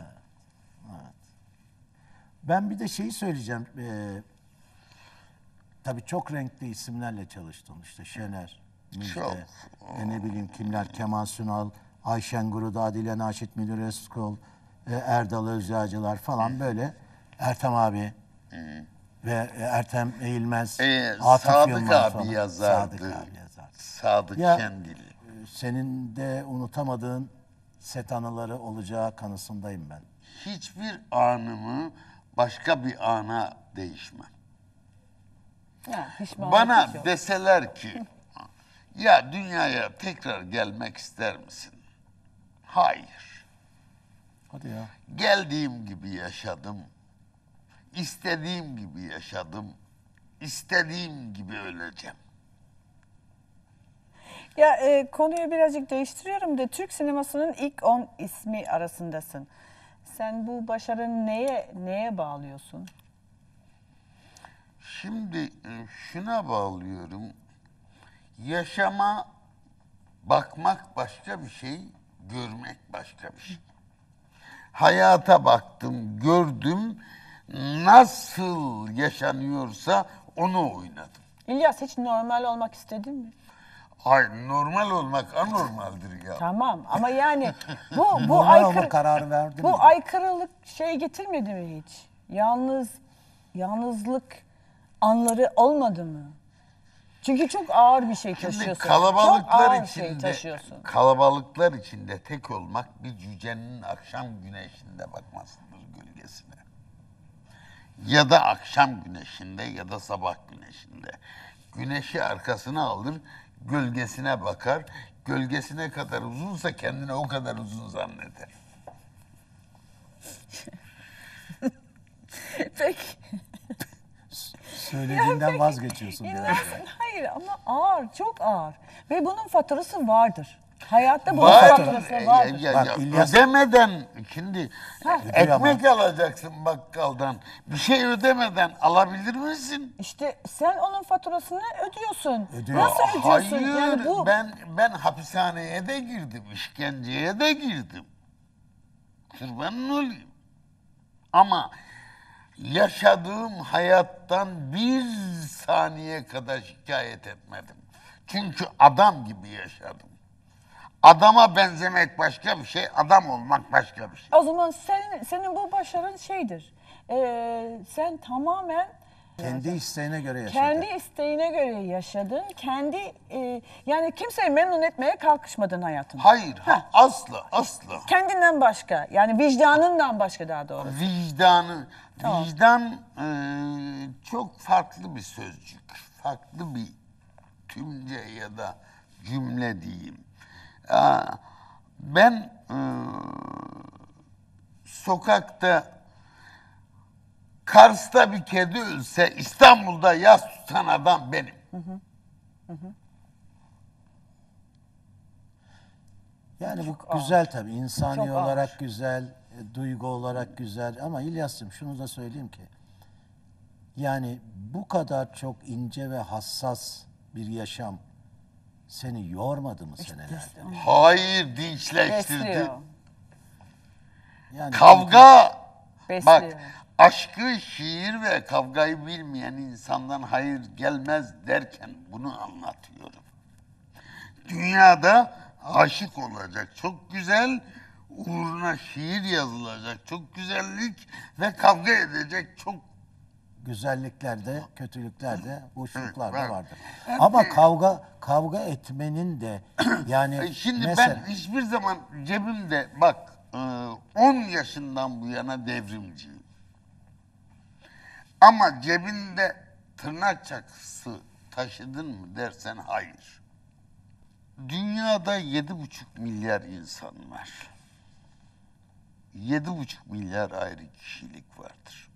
Ben bir de şeyi söyleyeceğim. Ee, tabii çok renkli isimlerle çalıştım. İşte Şener, Müjde, Çok. e, ne bileyim kimler, Kemal Sunal, Ayşen Guruda, Adile Naşit, Münir Özkul, e, Erdal Özyağcılar falan böyle. Ertem abi ve e, Ertem Eğilmez, Ee, Atıf Sadık Yılmaz abi falan. yazardı. Sadık abi yazardı. Sadık Ya- Şendil. Ee, Senin de unutamadığın set anıları olacağı kanısındayım ben. Hiçbir anımı başka bir ana değişmem. Yani pişmanlık Bana hiç yok. deseler ki ya dünyaya tekrar gelmek ister misin? Hayır. Hadi ya. Geldiğim gibi yaşadım. İstediğim gibi yaşadım. İstediğim gibi öleceğim. Ya e, konuyu birazcık değiştiriyorum da Türk sinemasının ilk on ismi arasındasın. Sen bu başarını neye neye bağlıyorsun? Şimdi e, şuna bağlıyorum. Yaşama bakmak başka bir şey, görmek başka bir şey. Hayata baktım, gördüm. Nasıl yaşanıyorsa onu oynadım. İlyas hiç normal olmak istedin mi? Hayır, normal olmak anormaldir ya. Tamam ama yani bu bu Normal olma aykırı kararı verdin mi? bu aykırılık şey getirmedi mi hiç? Yalnız yalnızlık anları olmadı mı? Çünkü çok ağır bir şey Şimdi taşıyorsun. çok kalabalıklar ağır bir şey içinde, taşıyorsun. kalabalıklar içinde tek olmak bir cücenin akşam güneşinde bakmasıdır gölgesine. Ya da akşam güneşinde ya da sabah güneşinde. Güneşi arkasına alır, gölgesine bakar. Gölgesine kadar uzunsa kendine o kadar uzun zanneder. Peki. Söylediğinden vazgeçiyorsun biraz. İnanın hayır ama ağır, çok ağır. Ve bunun faturası vardır. Hayatta bunun Var. faturası Ya, vardır. ya, Bak, ya, İlyas- ödemeden şimdi Ödüyor ama. ekmek alacaksın bakkaldan. Bir şey ödemeden alabilir misin? İşte sen onun faturasını ödüyorsun. Ödüyor. Nasıl ödüyorsun? Hayır, Yani bu ben ben hapishaneye de girdim, işkenceye de girdim. Kurbanın olayım. Ama yaşadığım hayattan bir saniye kadar şikayet etmedim. Çünkü adam gibi yaşadım. Adama benzemek başka bir şey, adam olmak başka bir şey. o zaman senin senin bu başarın şeydir. Ee, sen tamamen Kendi isteğine göre yaşadı. kendi isteğine göre yaşadın. Kendi e, yani kimseyi memnun etmeye kalkışmadın hayatında. Hayır, ha, asla, asla. Kendinden başka. Yani vicdanından başka daha doğrusu. Vicdanı, Tamam. vicdan e, çok farklı bir sözcük. Farklı bir tümce ya da cümle diyeyim. Aa, ben e, sokakta Kars'ta bir kedi ölse İstanbul'da yas tutan adam benim. Yani Çok bu ağır. güzel tabii. İnsani Çok olarak ağır. güzel, e, duygu olarak güzel. Ama İlyas'cığım şunu da söyleyeyim ki, yani bu kadar çok ince ve hassas bir yaşam seni yormadı mı senelerde? Hayır, dinçleştirdi. Besliyor. Yani Kavga, Besliyor. bak aşkı, şiir ve kavgayı bilmeyen insandan hayır gelmez derken bunu anlatıyorum. Dünyada aşık olacak çok güzel, uğruna şiir yazılacak çok güzellik ve kavga edecek çok güzellikler de, kötülükler de, boşluklar da Evet, vardır. Ama kavga kavga etmenin de yani E Şimdi mesela ben hiçbir zaman cebimde bak e, on yaşından bu yana devrimciyim. Ama cebinde tırnak çakısı taşıdın mı dersen hayır. Dünyada yedi buçuk milyar insan var. Yedi buçuk milyar ayrı kişilik vardır.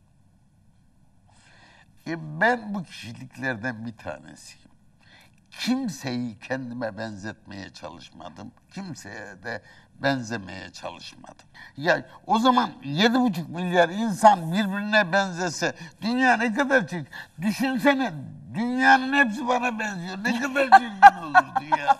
E ben bu kişiliklerden bir tanesiyim. Kimseyi kendime benzetmeye çalışmadım. Kimseye de benzemeye çalışmadım. Ya o zaman yedi buçuk milyar insan birbirine benzese dünya ne kadar çirkin. Düşünsene dünyanın hepsi bana benziyor. Ne kadar çirkin olurdu ya.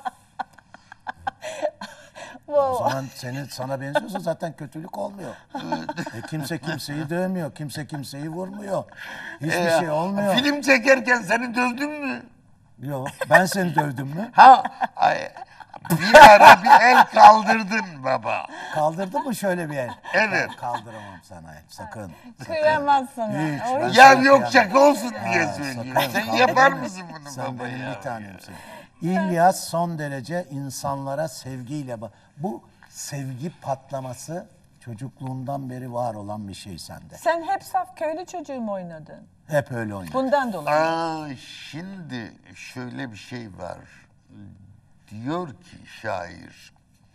o zaman senin sana benziyorsa zaten kötülük olmuyor. E, kimse kimseyi dövmüyor, kimse kimseyi vurmuyor. Hiçbir Ee, şey olmuyor. Film çekerken seni dövdüm mü? Yok, ben seni dövdüm mü? Ha, ay, bir ara bir el kaldırdın baba. Kaldırdın mı şöyle bir el? Evet. Ben kaldıramam sana el, sakın. Kıyamaz sana. Hiç, O ben hiç- Ya sana yok kıyamam. şaka olsun diye Ha, söylüyorum. sakın, Sen kaldıramam. yapar mısın bunu Sen baba benim ya? bir tanemsin. İlyas son derece insanlara sevgiyle bak. Bu sevgi patlaması çocukluğundan beri var olan bir şey sende. Sen hep saf köylü çocuğu mu oynadın? Hep öyle oynadın. Bundan dolayı. Aa, şimdi şöyle bir şey var. Diyor ki şair,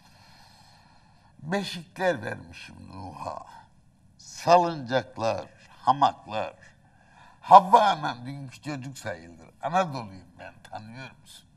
beşikler vermişim Nuh'a, salıncaklar, hamaklar. Havva anam dünkü çocuk sayılır. Anadolu'yum ben, tanıyor musun?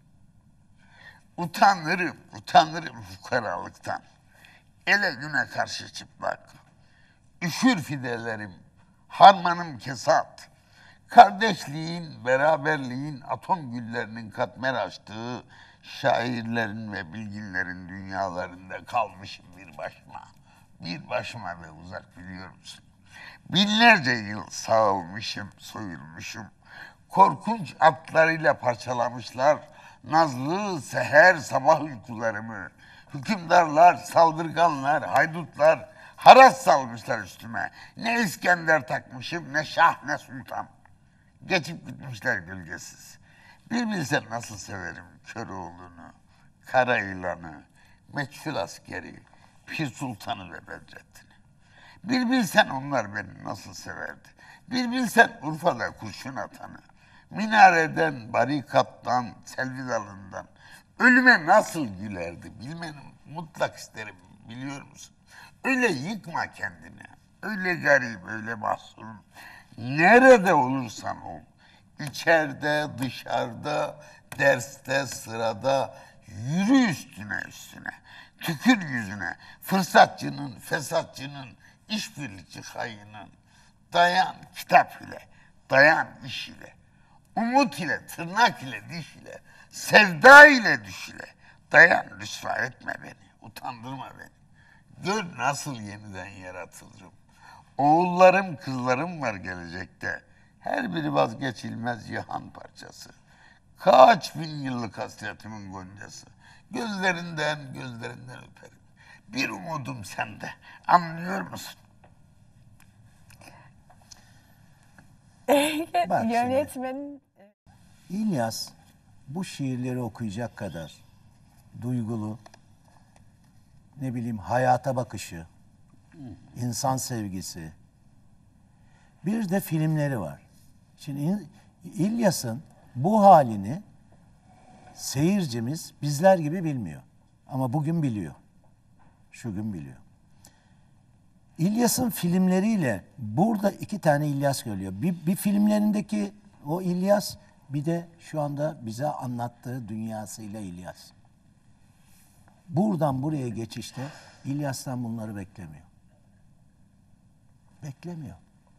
Utanırım, utanırım fukaralıktan. Ele güne karşı çıplak. Üşür fidelerim, harmanım kesat. Kardeşliğin, beraberliğin, atom güllerinin katmer açtığı şairlerin ve bilginlerin dünyalarında kalmışım bir başıma. Bir başıma ve uzak biliyor musun? Binlerce yıl sağılmışım, soyulmuşum. Korkunç atlarıyla parçalamışlar nazlı seher sabah uykularımı. Hükümdarlar, saldırganlar, haydutlar haras salmışlar üstüme. Ne İskender takmışım, ne şah, ne sultan. Geçip gitmişler gölgesiz. Bir bilsen nasıl severim Köroğlu'nu, Kara İlan'ı, Meçhul askeri, Pir Sultan'ı ve Bedrettin'i. Bir bilsen onlar beni nasıl severdi. Bir bilsen Urfa'da kurşun atanı, minareden, barikattan, selvi dalından ölüme nasıl gülerdi bilmeni mutlak isterim biliyor musun? Öyle yıkma kendini, öyle garip, öyle mahzun. Nerede olursan ol, içeride, dışarıda, derste, sırada, yürü üstüne üstüne, tükür yüzüne, fırsatçının, fesatçının, işbirlikçi hayının, dayan kitap ile, dayan iş ile, umut ile, tırnak ile, diş ile, sevda ile, düş ile, dayan rüsva etme beni, utandırma beni. Gör nasıl yeniden yaratılırım. Oğullarım, kızlarım var gelecekte. Her biri vazgeçilmez cihan parçası. Kaç bin yıllık hasretimin goncası. Gözlerinden, gözlerinden öperim. Bir umudum sende. Anlıyor musun? Bak şimdi. Yönetmenin İlyas bu şiirleri okuyacak kadar duygulu, ne bileyim hayata bakışı, insan sevgisi. Bir de filmleri var. Şimdi İl- İlyas'ın bu halini seyircimiz bizler gibi bilmiyor. Ama bugün biliyor. Şu gün biliyor. İlyas'ın filmleriyle burada iki tane İlyas görüyor. Bir, bir filmlerindeki o İlyas Bir de şu anda bize anlattığı dünyasıyla İlyas. Buradan buraya geçişte İlyas'tan bunları beklemiyor. Beklemiyor.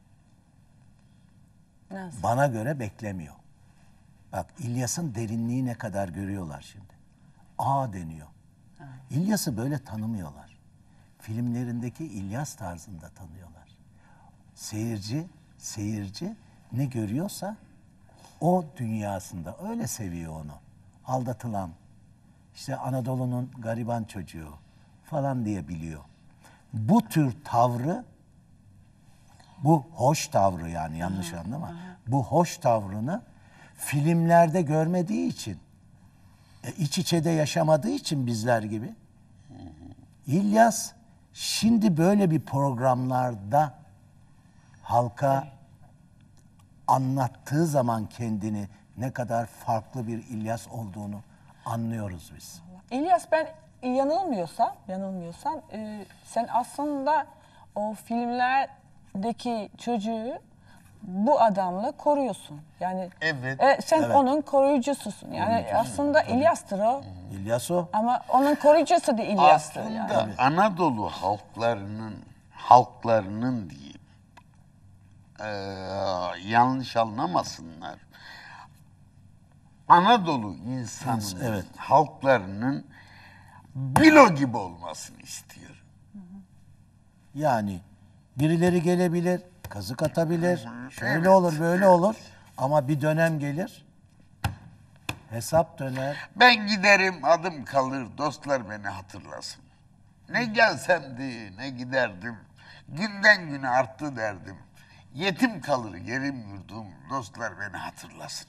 Nasıl? Bana göre beklemiyor. Bak İlyas'ın derinliği ne kadar görüyorlar şimdi. A deniyor. İlyas'ı böyle tanımıyorlar. Filmlerindeki İlyas tarzında tanıyorlar. Seyirci, seyirci ne görüyorsa o dünyasında öyle seviyor onu. Aldatılan, işte Anadolu'nun gariban çocuğu falan diye biliyor. Bu tür tavrı, bu hoş tavrı yani yanlış anlama. Bu hoş tavrını filmlerde görmediği için, e, iç içe de yaşamadığı için bizler gibi. İlyas şimdi böyle bir programlarda halka anlattığı zaman kendini ne kadar farklı bir İlyas olduğunu anlıyoruz biz. İlyas, ben yanılmıyorsam, yanılmıyorsam e, sen aslında o filmlerdeki çocuğu bu adamla koruyorsun. Yani Evet. e, sen Evet. onun koruyucususun. Yani aslında İlyas'tır o. İlyas o. Ama onun koruyucusu da İlyas'tır Aslında yani. Anadolu halklarının halklarının diyeyim eee, yanlış anlamasınlar. Anadolu insanının Evet. halklarının Bilo gibi olmasını istiyor. Yani birileri gelebilir, kazık atabilir, şöyle Evet. olur, böyle olur. Ama bir dönem gelir, hesap döner. Ben giderim adım kalır dostlar beni hatırlasın. Ne gelsemdi ne giderdim. Günden güne arttı derdim. Yetim kalır yerim yurdum dostlar beni hatırlasın.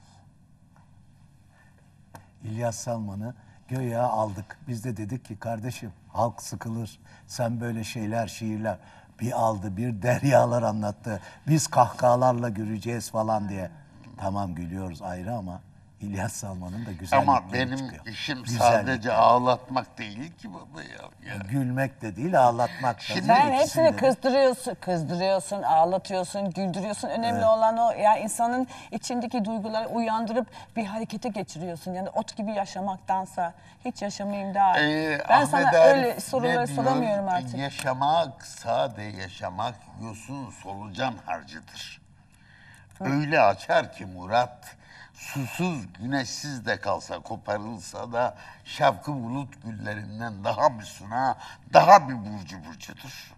İlyas Salman'ı göğe aldık. Biz de dedik ki kardeşim halk sıkılır. Sen böyle şeyler, şiirler. Bir aldı, bir deryalar anlattı. Biz kahkahalarla güleceğiz falan diye. Tamam gülüyoruz ayrı ama İlyas Salman'ın da güzellikleri Ama benim çıkıyor. işim Güzellikler. sadece ağlatmak değil ki baba ya. ya. Gülmek de değil, ağlatmak da. Şimdi- değil, Sen ikisini hepsini de. kızdırıyorsun, kızdırıyorsun, ağlatıyorsun, güldürüyorsun. Önemli olan o ya insanın içindeki duyguları uyandırıp bir harekete geçiriyorsun. Yani ot gibi yaşamaktansa hiç yaşamayayım daha. Ee, ben Ahmet sana Arif öyle ne soruları diyor? soramıyorum artık. Yaşamak, sade yaşamak yosun solucan harcıdır. Öyle açar ki Murat, susuz güneşsiz de kalsa koparılsa da şapkı bulut güllerinden daha bir suna, daha bir burcu burcudur.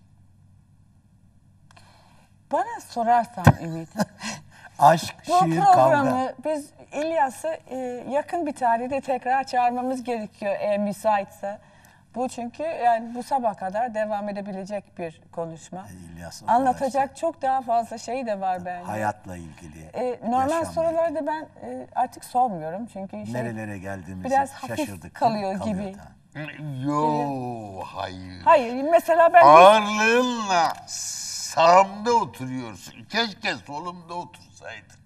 Bana sorarsan Ümit, Aşk, bu şiir, programı kavga. biz İlyas'ı e, yakın bir tarihte tekrar çağırmamız gerekiyor eğer müsaitse. Bu çünkü yani bu sabah kadar devam edebilecek bir konuşma. İlyas o kadar Anlatacak çok daha fazla şey de var bence. Hayatla ilgili. E, normal yaşamla sorularda ben e, artık sormuyorum çünkü şey, nerelere geldiğimizi biraz hafif şaşırdık. değil mi? kalıyor gibi. tabii. Yo, hayır. Hayır mesela ben hiç- Ağırlığınla sağımda oturuyorsun. Keşke solumda otursaydın.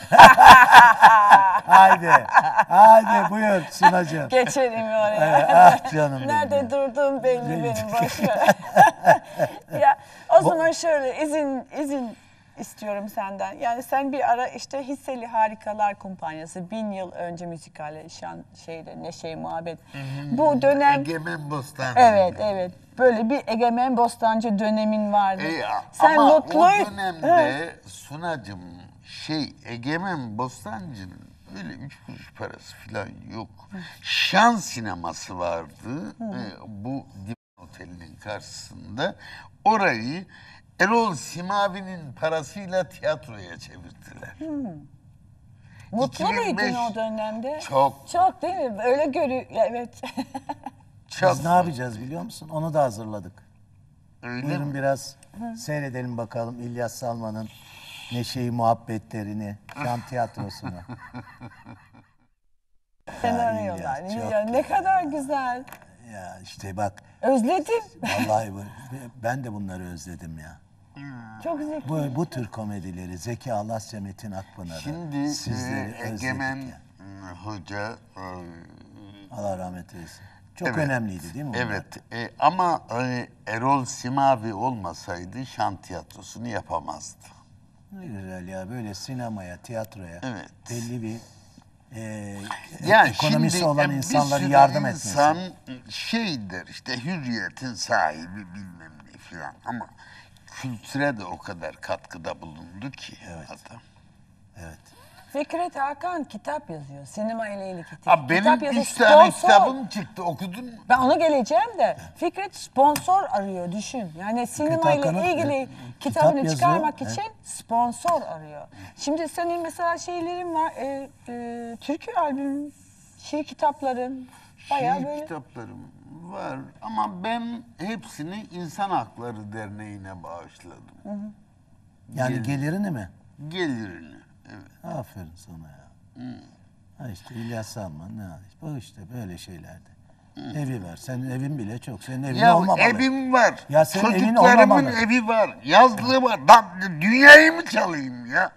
Haydi, haydi buyur Sunacığım. geçelim oraya. Evet, ah canım benim Nerede ya. durduğum belli benim boş ver. Ya o zaman şöyle izin izin istiyorum senden. Yani sen bir ara işte Hisseli Harikalar Kumpanyası bin yıl önce müzikale şan şeyde Neşe Muhabbet. Bu dönem Egemen Bostan. evet evet böyle bir Egemen Bostancı dönemin vardı. E, Sen ama mutlu o dönemde Sunacığım şey Egemen Bostancı'nın öyle üç kuruş parası falan yok. Şan sineması vardı. E, bu Divan Oteli'nin karşısında. Orayı Erol Simavi'nin parasıyla tiyatroya çevirdiler. Mutlu iki bin muydun beş o dönemde? Çok. Çok değil mi? Öyle görü evet. Çok Biz ne yapacağız biliyor musun? Onu da hazırladık. öyle Buyurun mi? biraz seyredelim bakalım İlyas Salman'ın Neşe'yi muhabbetlerini, Şam tiyatrosunu. Senaryolar. İlyas, çok Ya ne kadar güzel. Ya işte bak Özledim. vallahi bu, ben de bunları özledim ya. Çok zeki. Bu, bu tür komedileri Zeki Alasya, Metin Akpınar'ı Şimdi sizleri e, özledik Egemen ya. m, Hoca e, Allah rahmet eylesin. Çok Evet. önemliydi değil mi bunlar? Evet e, ama e, Erol Simavi olmasaydı şan tiyatrosunu yapamazdı. Ne güzel ya, böyle sinemaya, tiyatroya Evet. belli bir e, Yani ekonomisi şimdi olan e, bir insanları sürü yardım etmesi. insan şeydir işte, hürriyetin sahibi bilmem ne filan, ama kültüre de o kadar katkıda bulundu ki adam. Evet. Fikret Hakan kitap yazıyor. Sinema ile ilgili kitap. Ha, kitap benim yazıyor. üç tane Sponsor. kitabım çıktı, okudun mu? Ben ona geleceğim de Fikret sponsor arıyor, düşün. Yani sinema ile Hakan'ın, ilgili e, kitabını kitap yazıyor. çıkarmak Evet. için sponsor arıyor. Şimdi senin mesela şeylerin var, e, e, türkü albüm, şiir kitapların bayağı Şiir böyle. kitaplarım var ama ben hepsini İnsan Hakları Derneği'ne bağışladım. Yani Gelir. gelirini mi? Gelirini. Evet. Aferin sana ya. Ha işte İlyas Salman ne al- Bu işte böyle şeylerde. Evi var. Senin evin bile çok. Senin evin Ya olmamalı. evim var. Ya senin evin Çocuklarımın olmamalı. evi var. Yazlığı var. Lan dünyayı mı çalayım ya?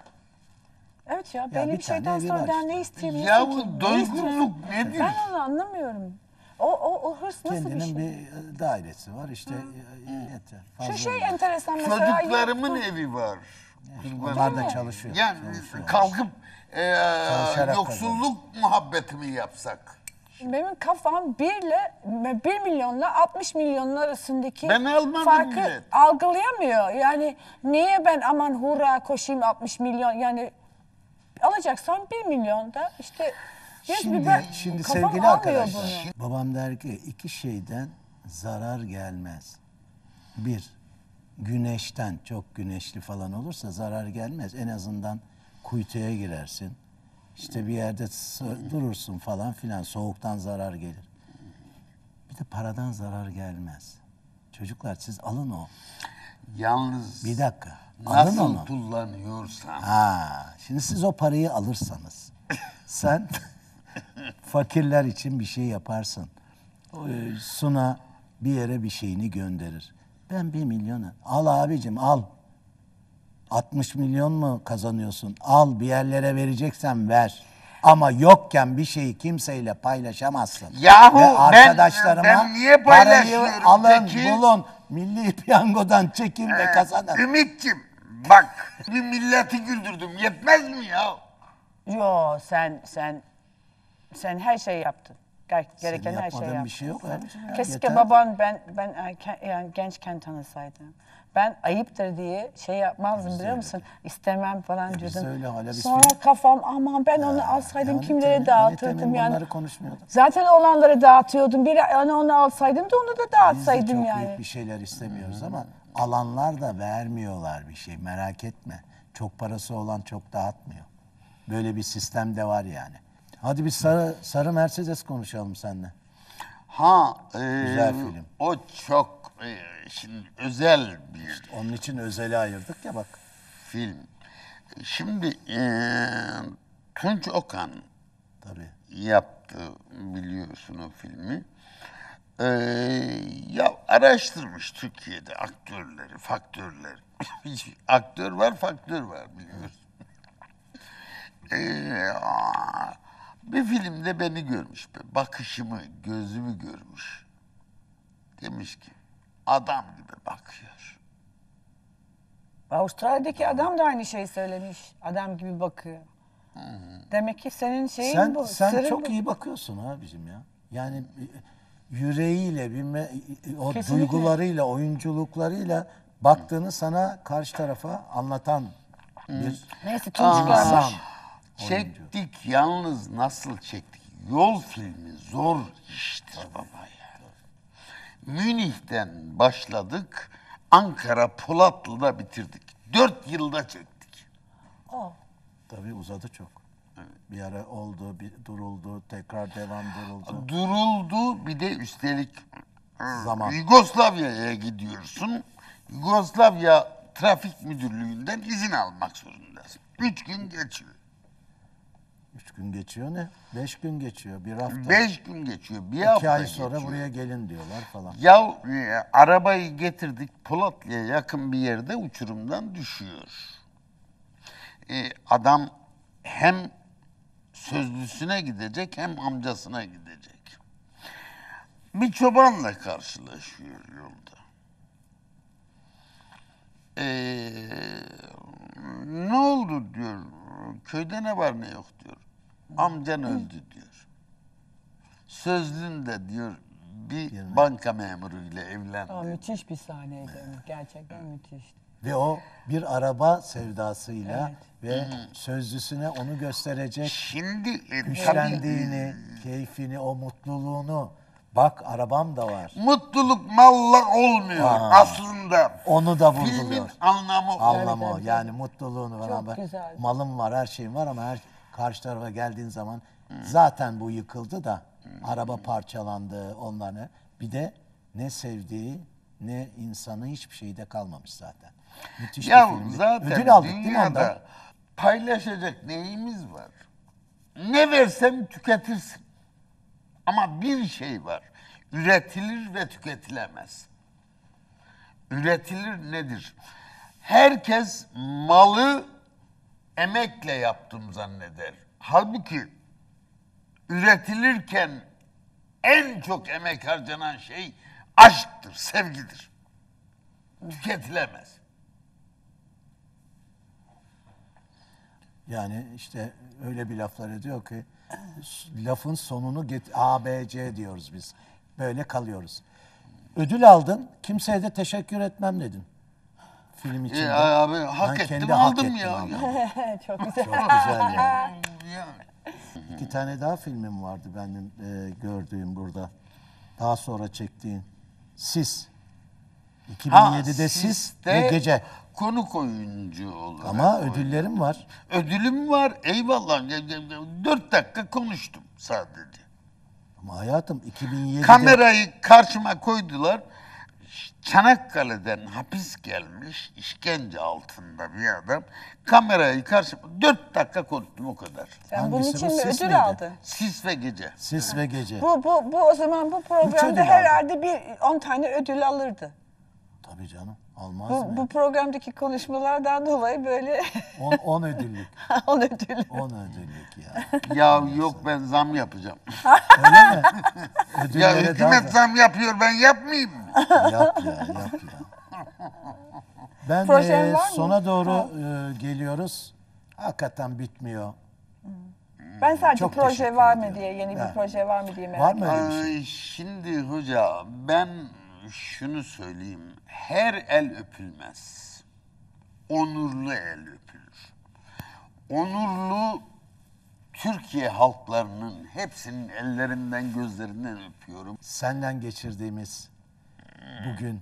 Evet ya, Ya belli bir bir, tane şeyden evi sonra var daha işte. ne isteyebilirsin Ya ki? bu Ne istiyorsun? doygunluk nedir? Ben onu anlamıyorum. O, o, o hırs nasıl Kendinin bir şey? bir e, dairesi var. İşte e, yeter. Fazla Şu şey değil. enteresan mesela. Çocuklarımın ya- evi var. Kurban Onlar da olayım. çalışıyor. Yani çalışıyor. kalkıp e, Çalışarak yoksulluk muhabbeti mi yapsak? Benim kafam birle bir milyonla altmış milyonun arasındaki Ben almadım farkı bile. algılayamıyor. Yani niye ben aman hurra koşayım altmış milyon, yani alacaksan bir milyon da işte yüz Şimdi, biber, şimdi kafam sevgili almıyor arkadaşlar, bunu. babam der ki iki şeyden zarar gelmez. Bir, güneşten, çok güneşli falan olursa zarar gelmez. En azından kuytuya girersin. İşte bir yerde s- durursun falan filan, soğuktan zarar gelir. Bir de paradan zarar gelmez. Çocuklar siz alın o. Yalnız Bir dakika. Alın nasıl onu. kullanıyorsan. Ha, şimdi siz o parayı alırsanız sen fakirler için bir şey yaparsın. O, e, Suna bir yere bir şeyini gönderir. Ben bir milyonu al abicim al. altmış milyon mu kazanıyorsun? Al, bir yerlere vereceksen ver. Ama yokken bir şeyi kimseyle paylaşamazsın. Yahu Ve ben- arkadaşlarıma ben niye parayı paylaşıyorum alın, peki? bulun. Milli piyangodan çekin ve kazanın. Ümit'ciğim bak, bir milleti güldürdüm, yetmez mi ya? Yo, sen sen sen her şeyi yaptın. Ger- Gereken Senin her şeyi yapmadığın yaptın. bir şey yok abicim ya, Keşke yeter. baban ben ben erken, yani gençken tanısaydı. Ben ayıptır diye şey yapmazdım, biliyor musun? İstemem falan diyordum. biz de öyle, hala biz Sonra film- kafam aman ben onu alsaydım Yani kimlere temin- dağıtırdım temin yani. bunları konuşmuyorduk. Zaten olanları dağıtıyordum. Bir yani onu alsaydım da onu da Biz de dağıtsaydım çok yani. büyük bir şeyler istemiyoruz ama alanlar da vermiyorlar bir şey, merak etme. Çok parası olan çok dağıtmıyor. Böyle bir sistem de var yani. Hadi bir sarı, sarı Mercedes konuşalım seninle. Ha, e, Güzel film. o çok e, şimdi özel bir Onun için özeli ayırdık ya bak. film. Şimdi e, Tunç Okan Tabii. yaptı, biliyorsun o filmi. E, ya araştırmış Türkiye'de aktörleri, faktörleri. Aktör var, faktör var, biliyorsun. E, aa, bir filmde beni görmüş, bakışımı, gözümü görmüş. Demiş ki adam gibi bakıyor. Avustralya'daki adam da aynı şeyi söylemiş. Adam gibi bakıyor. Demek ki senin şeyin Sen bu. sen sırrın çok bu. iyi bakıyorsun abicim ya. Yani e, yüreğiyle, bilme, o Kesinlikle. duygularıyla, oyunculuklarıyla baktığını sana karşı tarafa anlatan bir Neyse Tunç insan. kardeş. Çektik, yalnız nasıl çektik? Yol filmi zor iştir baba ya. Münih'ten başladık, Ankara Polatlı'da bitirdik. Dört yılda çektik. Tabii uzadı çok. Bir ara oldu, bir duruldu, tekrar devam duruldu. Duruldu, bir de üstelik Zaman. Yugoslavya'ya gidiyorsun. Yugoslavya Trafik Müdürlüğü'nden izin almak zorundasın. Üç gün geçiyor. Üç gün geçiyor ne? Beş gün geçiyor, bir hafta. Beş gün geçiyor, bir İki hafta ay sonra geçiyor. buraya gelin diyorlar falan. Ya e, arabayı getirdik, Polatlı'ya yakın bir yerde uçurumdan düşüyor. E, adam hem sözlüsüne gidecek hem amcasına gidecek. Bir çobanla karşılaşıyor yolda. E, ne oldu diyor. Köyde ne var ne yok diyor. Amcan öldü diyor. Sözlün de diyor bir banka memuruyla evlendi. Aa, müthiş bir sahneydi. Gerçekten müthişti. Ve o bir araba sevdasıyla Evet. ve sözlüsüne onu gösterecek Şimdi e, tabii güçlendiğini, keyfini, o mutluluğunu. Bak arabam da var. mutluluk malla olmuyor Aa. aslında. Onu da Filmin vurguluyor. anlamı o. Anlamı o. Evet, evet, Yani mutluluğunu Çok falan. Ben- güzel. Malım var, her şeyim var ama her karşı tarafa geldiğin zaman zaten bu yıkıldı da araba parçalandı, onlar ne. Bir de ne sevdiği ne insanı hiçbir şeyde kalmamış zaten. Müthiş Ya bir filmdi. zaten Ödül aldık değil mi dünyada ondan? paylaşacak neyimiz var? Ne versem tüketirsin. Ama bir şey var. Üretilir ve tüketilemez. Üretilir nedir? Herkes malı emekle yaptım zanneder. Halbuki üretilirken en çok emek harcanan şey aşktır, sevgidir. Tüketilemez. Yani işte öyle bir laflar ediyor ki lafın sonunu get A, B, C diyoruz biz. Böyle kalıyoruz. Ödül aldın, kimseye de teşekkür etmem dedin. Film içinde. E, abi hak Ben ettim kendi hak aldım ettim ya. aldım. Çok güzel. Çok güzel yani. Ya. İki tane daha filmim vardı benim e, gördüğüm burada. Daha sonra çektiğin. Sis. iki bin yedide Sis Sis'te ve Gece. konuk oyuncu olarak. Ama oynadım. ödüllerim var. Ödülüm var. Eyvallah. Dört dakika konuştum sadece. Ama hayatım iki bin yedide Kamerayı karşıma koydular. Çanakkale'den hapis gelmiş, işkence altında bir adam. Kamerayı karşıma... Dört dakika konuştum o kadar. Sen bunun Hangisi için bu? mi Sis ödül miydi? aldın? Sis ve gece. Sis ve Gece. Bu, bu, bu o zaman bu ödül programda aldın. herhalde bir on tane ödül alırdı. Tabii canım. Almaz Bu, mı? bu programdaki konuşmalardan dolayı böyle on, on ödüllük. on ödül. on ödüllük ya. Ya yok ben zam yapacağım. Öyle mi? Ya Ödüllere hükümet daha zam yapıyor ben yapmayayım mı? da- Yap ya, yap ya. Ben Projen e, var mı? sona doğru e, geliyoruz. Hakikaten bitmiyor. Ben sadece Çok proje teşekkür var mı ediyorum. diye, yeni Yani. bir proje var mı diye merak Var mı ediyorum. öyle bir şey? Ay, şimdi hoca ben şunu söyleyeyim. Her el öpülmez. Onurlu el öpülür. Onurlu Türkiye halklarının hepsinin ellerinden gözlerinden öpüyorum. Senden geçirdiğimiz bugün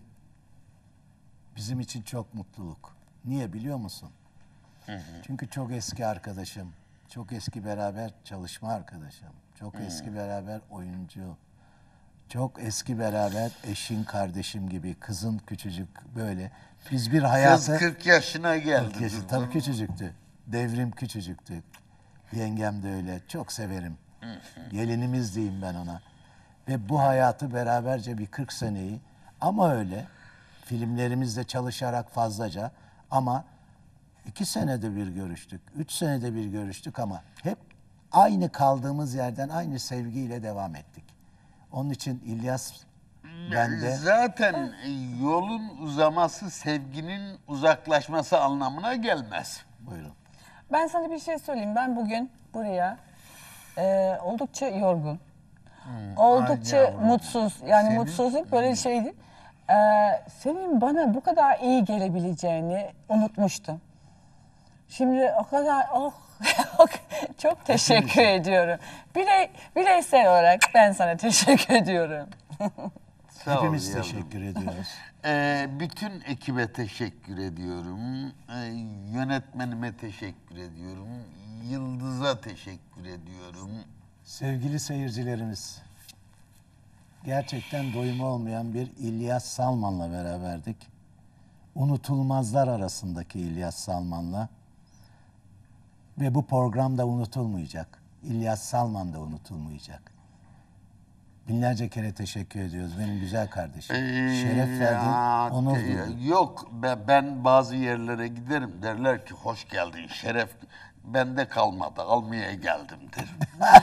bizim için çok mutluluk. Niye biliyor musun? Çünkü çok eski arkadaşım, çok eski beraber çalışma arkadaşım, çok eski beraber oyuncu, çok eski beraber eşin kardeşim gibi, kızın küçücük böyle. Biz bir Kız hayatı... kırk yaşına geldi. kırk yaşı, tabii küçücüktü. Devrim küçücüktü. Yengem de öyle. Çok severim. Gelinimiz diyeyim ben ona. Ve bu hayatı beraberce bir kırk seneyi ama öyle filmlerimizde çalışarak fazlaca ama iki senede bir görüştük. Üç senede bir görüştük ama hep aynı kaldığımız yerden aynı sevgiyle devam ettik. Onun için İlyas bende Zaten yolun uzaması sevginin uzaklaşması anlamına gelmez. buyurun. Ben sana bir şey söyleyeyim. Ben bugün buraya e, oldukça yorgun, oldukça ay yavrum. mutsuz. Yani Senin- mutsuzluk böyle şeydi. E, senin bana bu kadar iyi gelebileceğini unutmuştum. Şimdi o kadar oh çok teşekkür ediyorum. Birey, bireysel olarak ben sana teşekkür ediyorum. Sağ ol Hepimiz yavrum. teşekkür ediyoruz. Ee, bütün ekibe teşekkür ediyorum. Ee, yönetmenime teşekkür ediyorum. Yıldız'a teşekkür ediyorum. Sevgili seyircilerimiz, gerçekten doyumu olmayan bir İlyas Salman'la beraberdik. Unutulmazlar arasındaki İlyas Salman'la. Ve bu program da unutulmayacak. İlyas Salman da unutulmayacak. Binlerce kere teşekkür ediyoruz benim güzel kardeşim. Ee, Şeref verdin, ya, onur te- duydun. Yok ben, ben bazı yerlere giderim derler ki hoş geldin şeref. Bende kalmadı almaya geldim derim.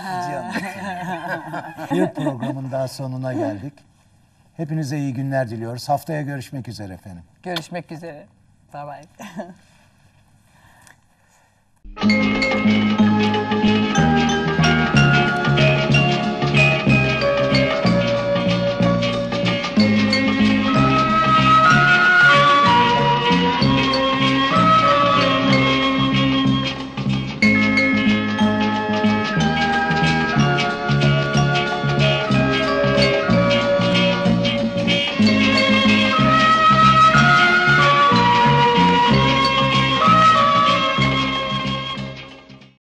Bir programın daha sonuna geldik. Hepinize iyi günler diliyoruz. Haftaya görüşmek üzere efendim. Görüşmek üzere. Bye bye. Müzik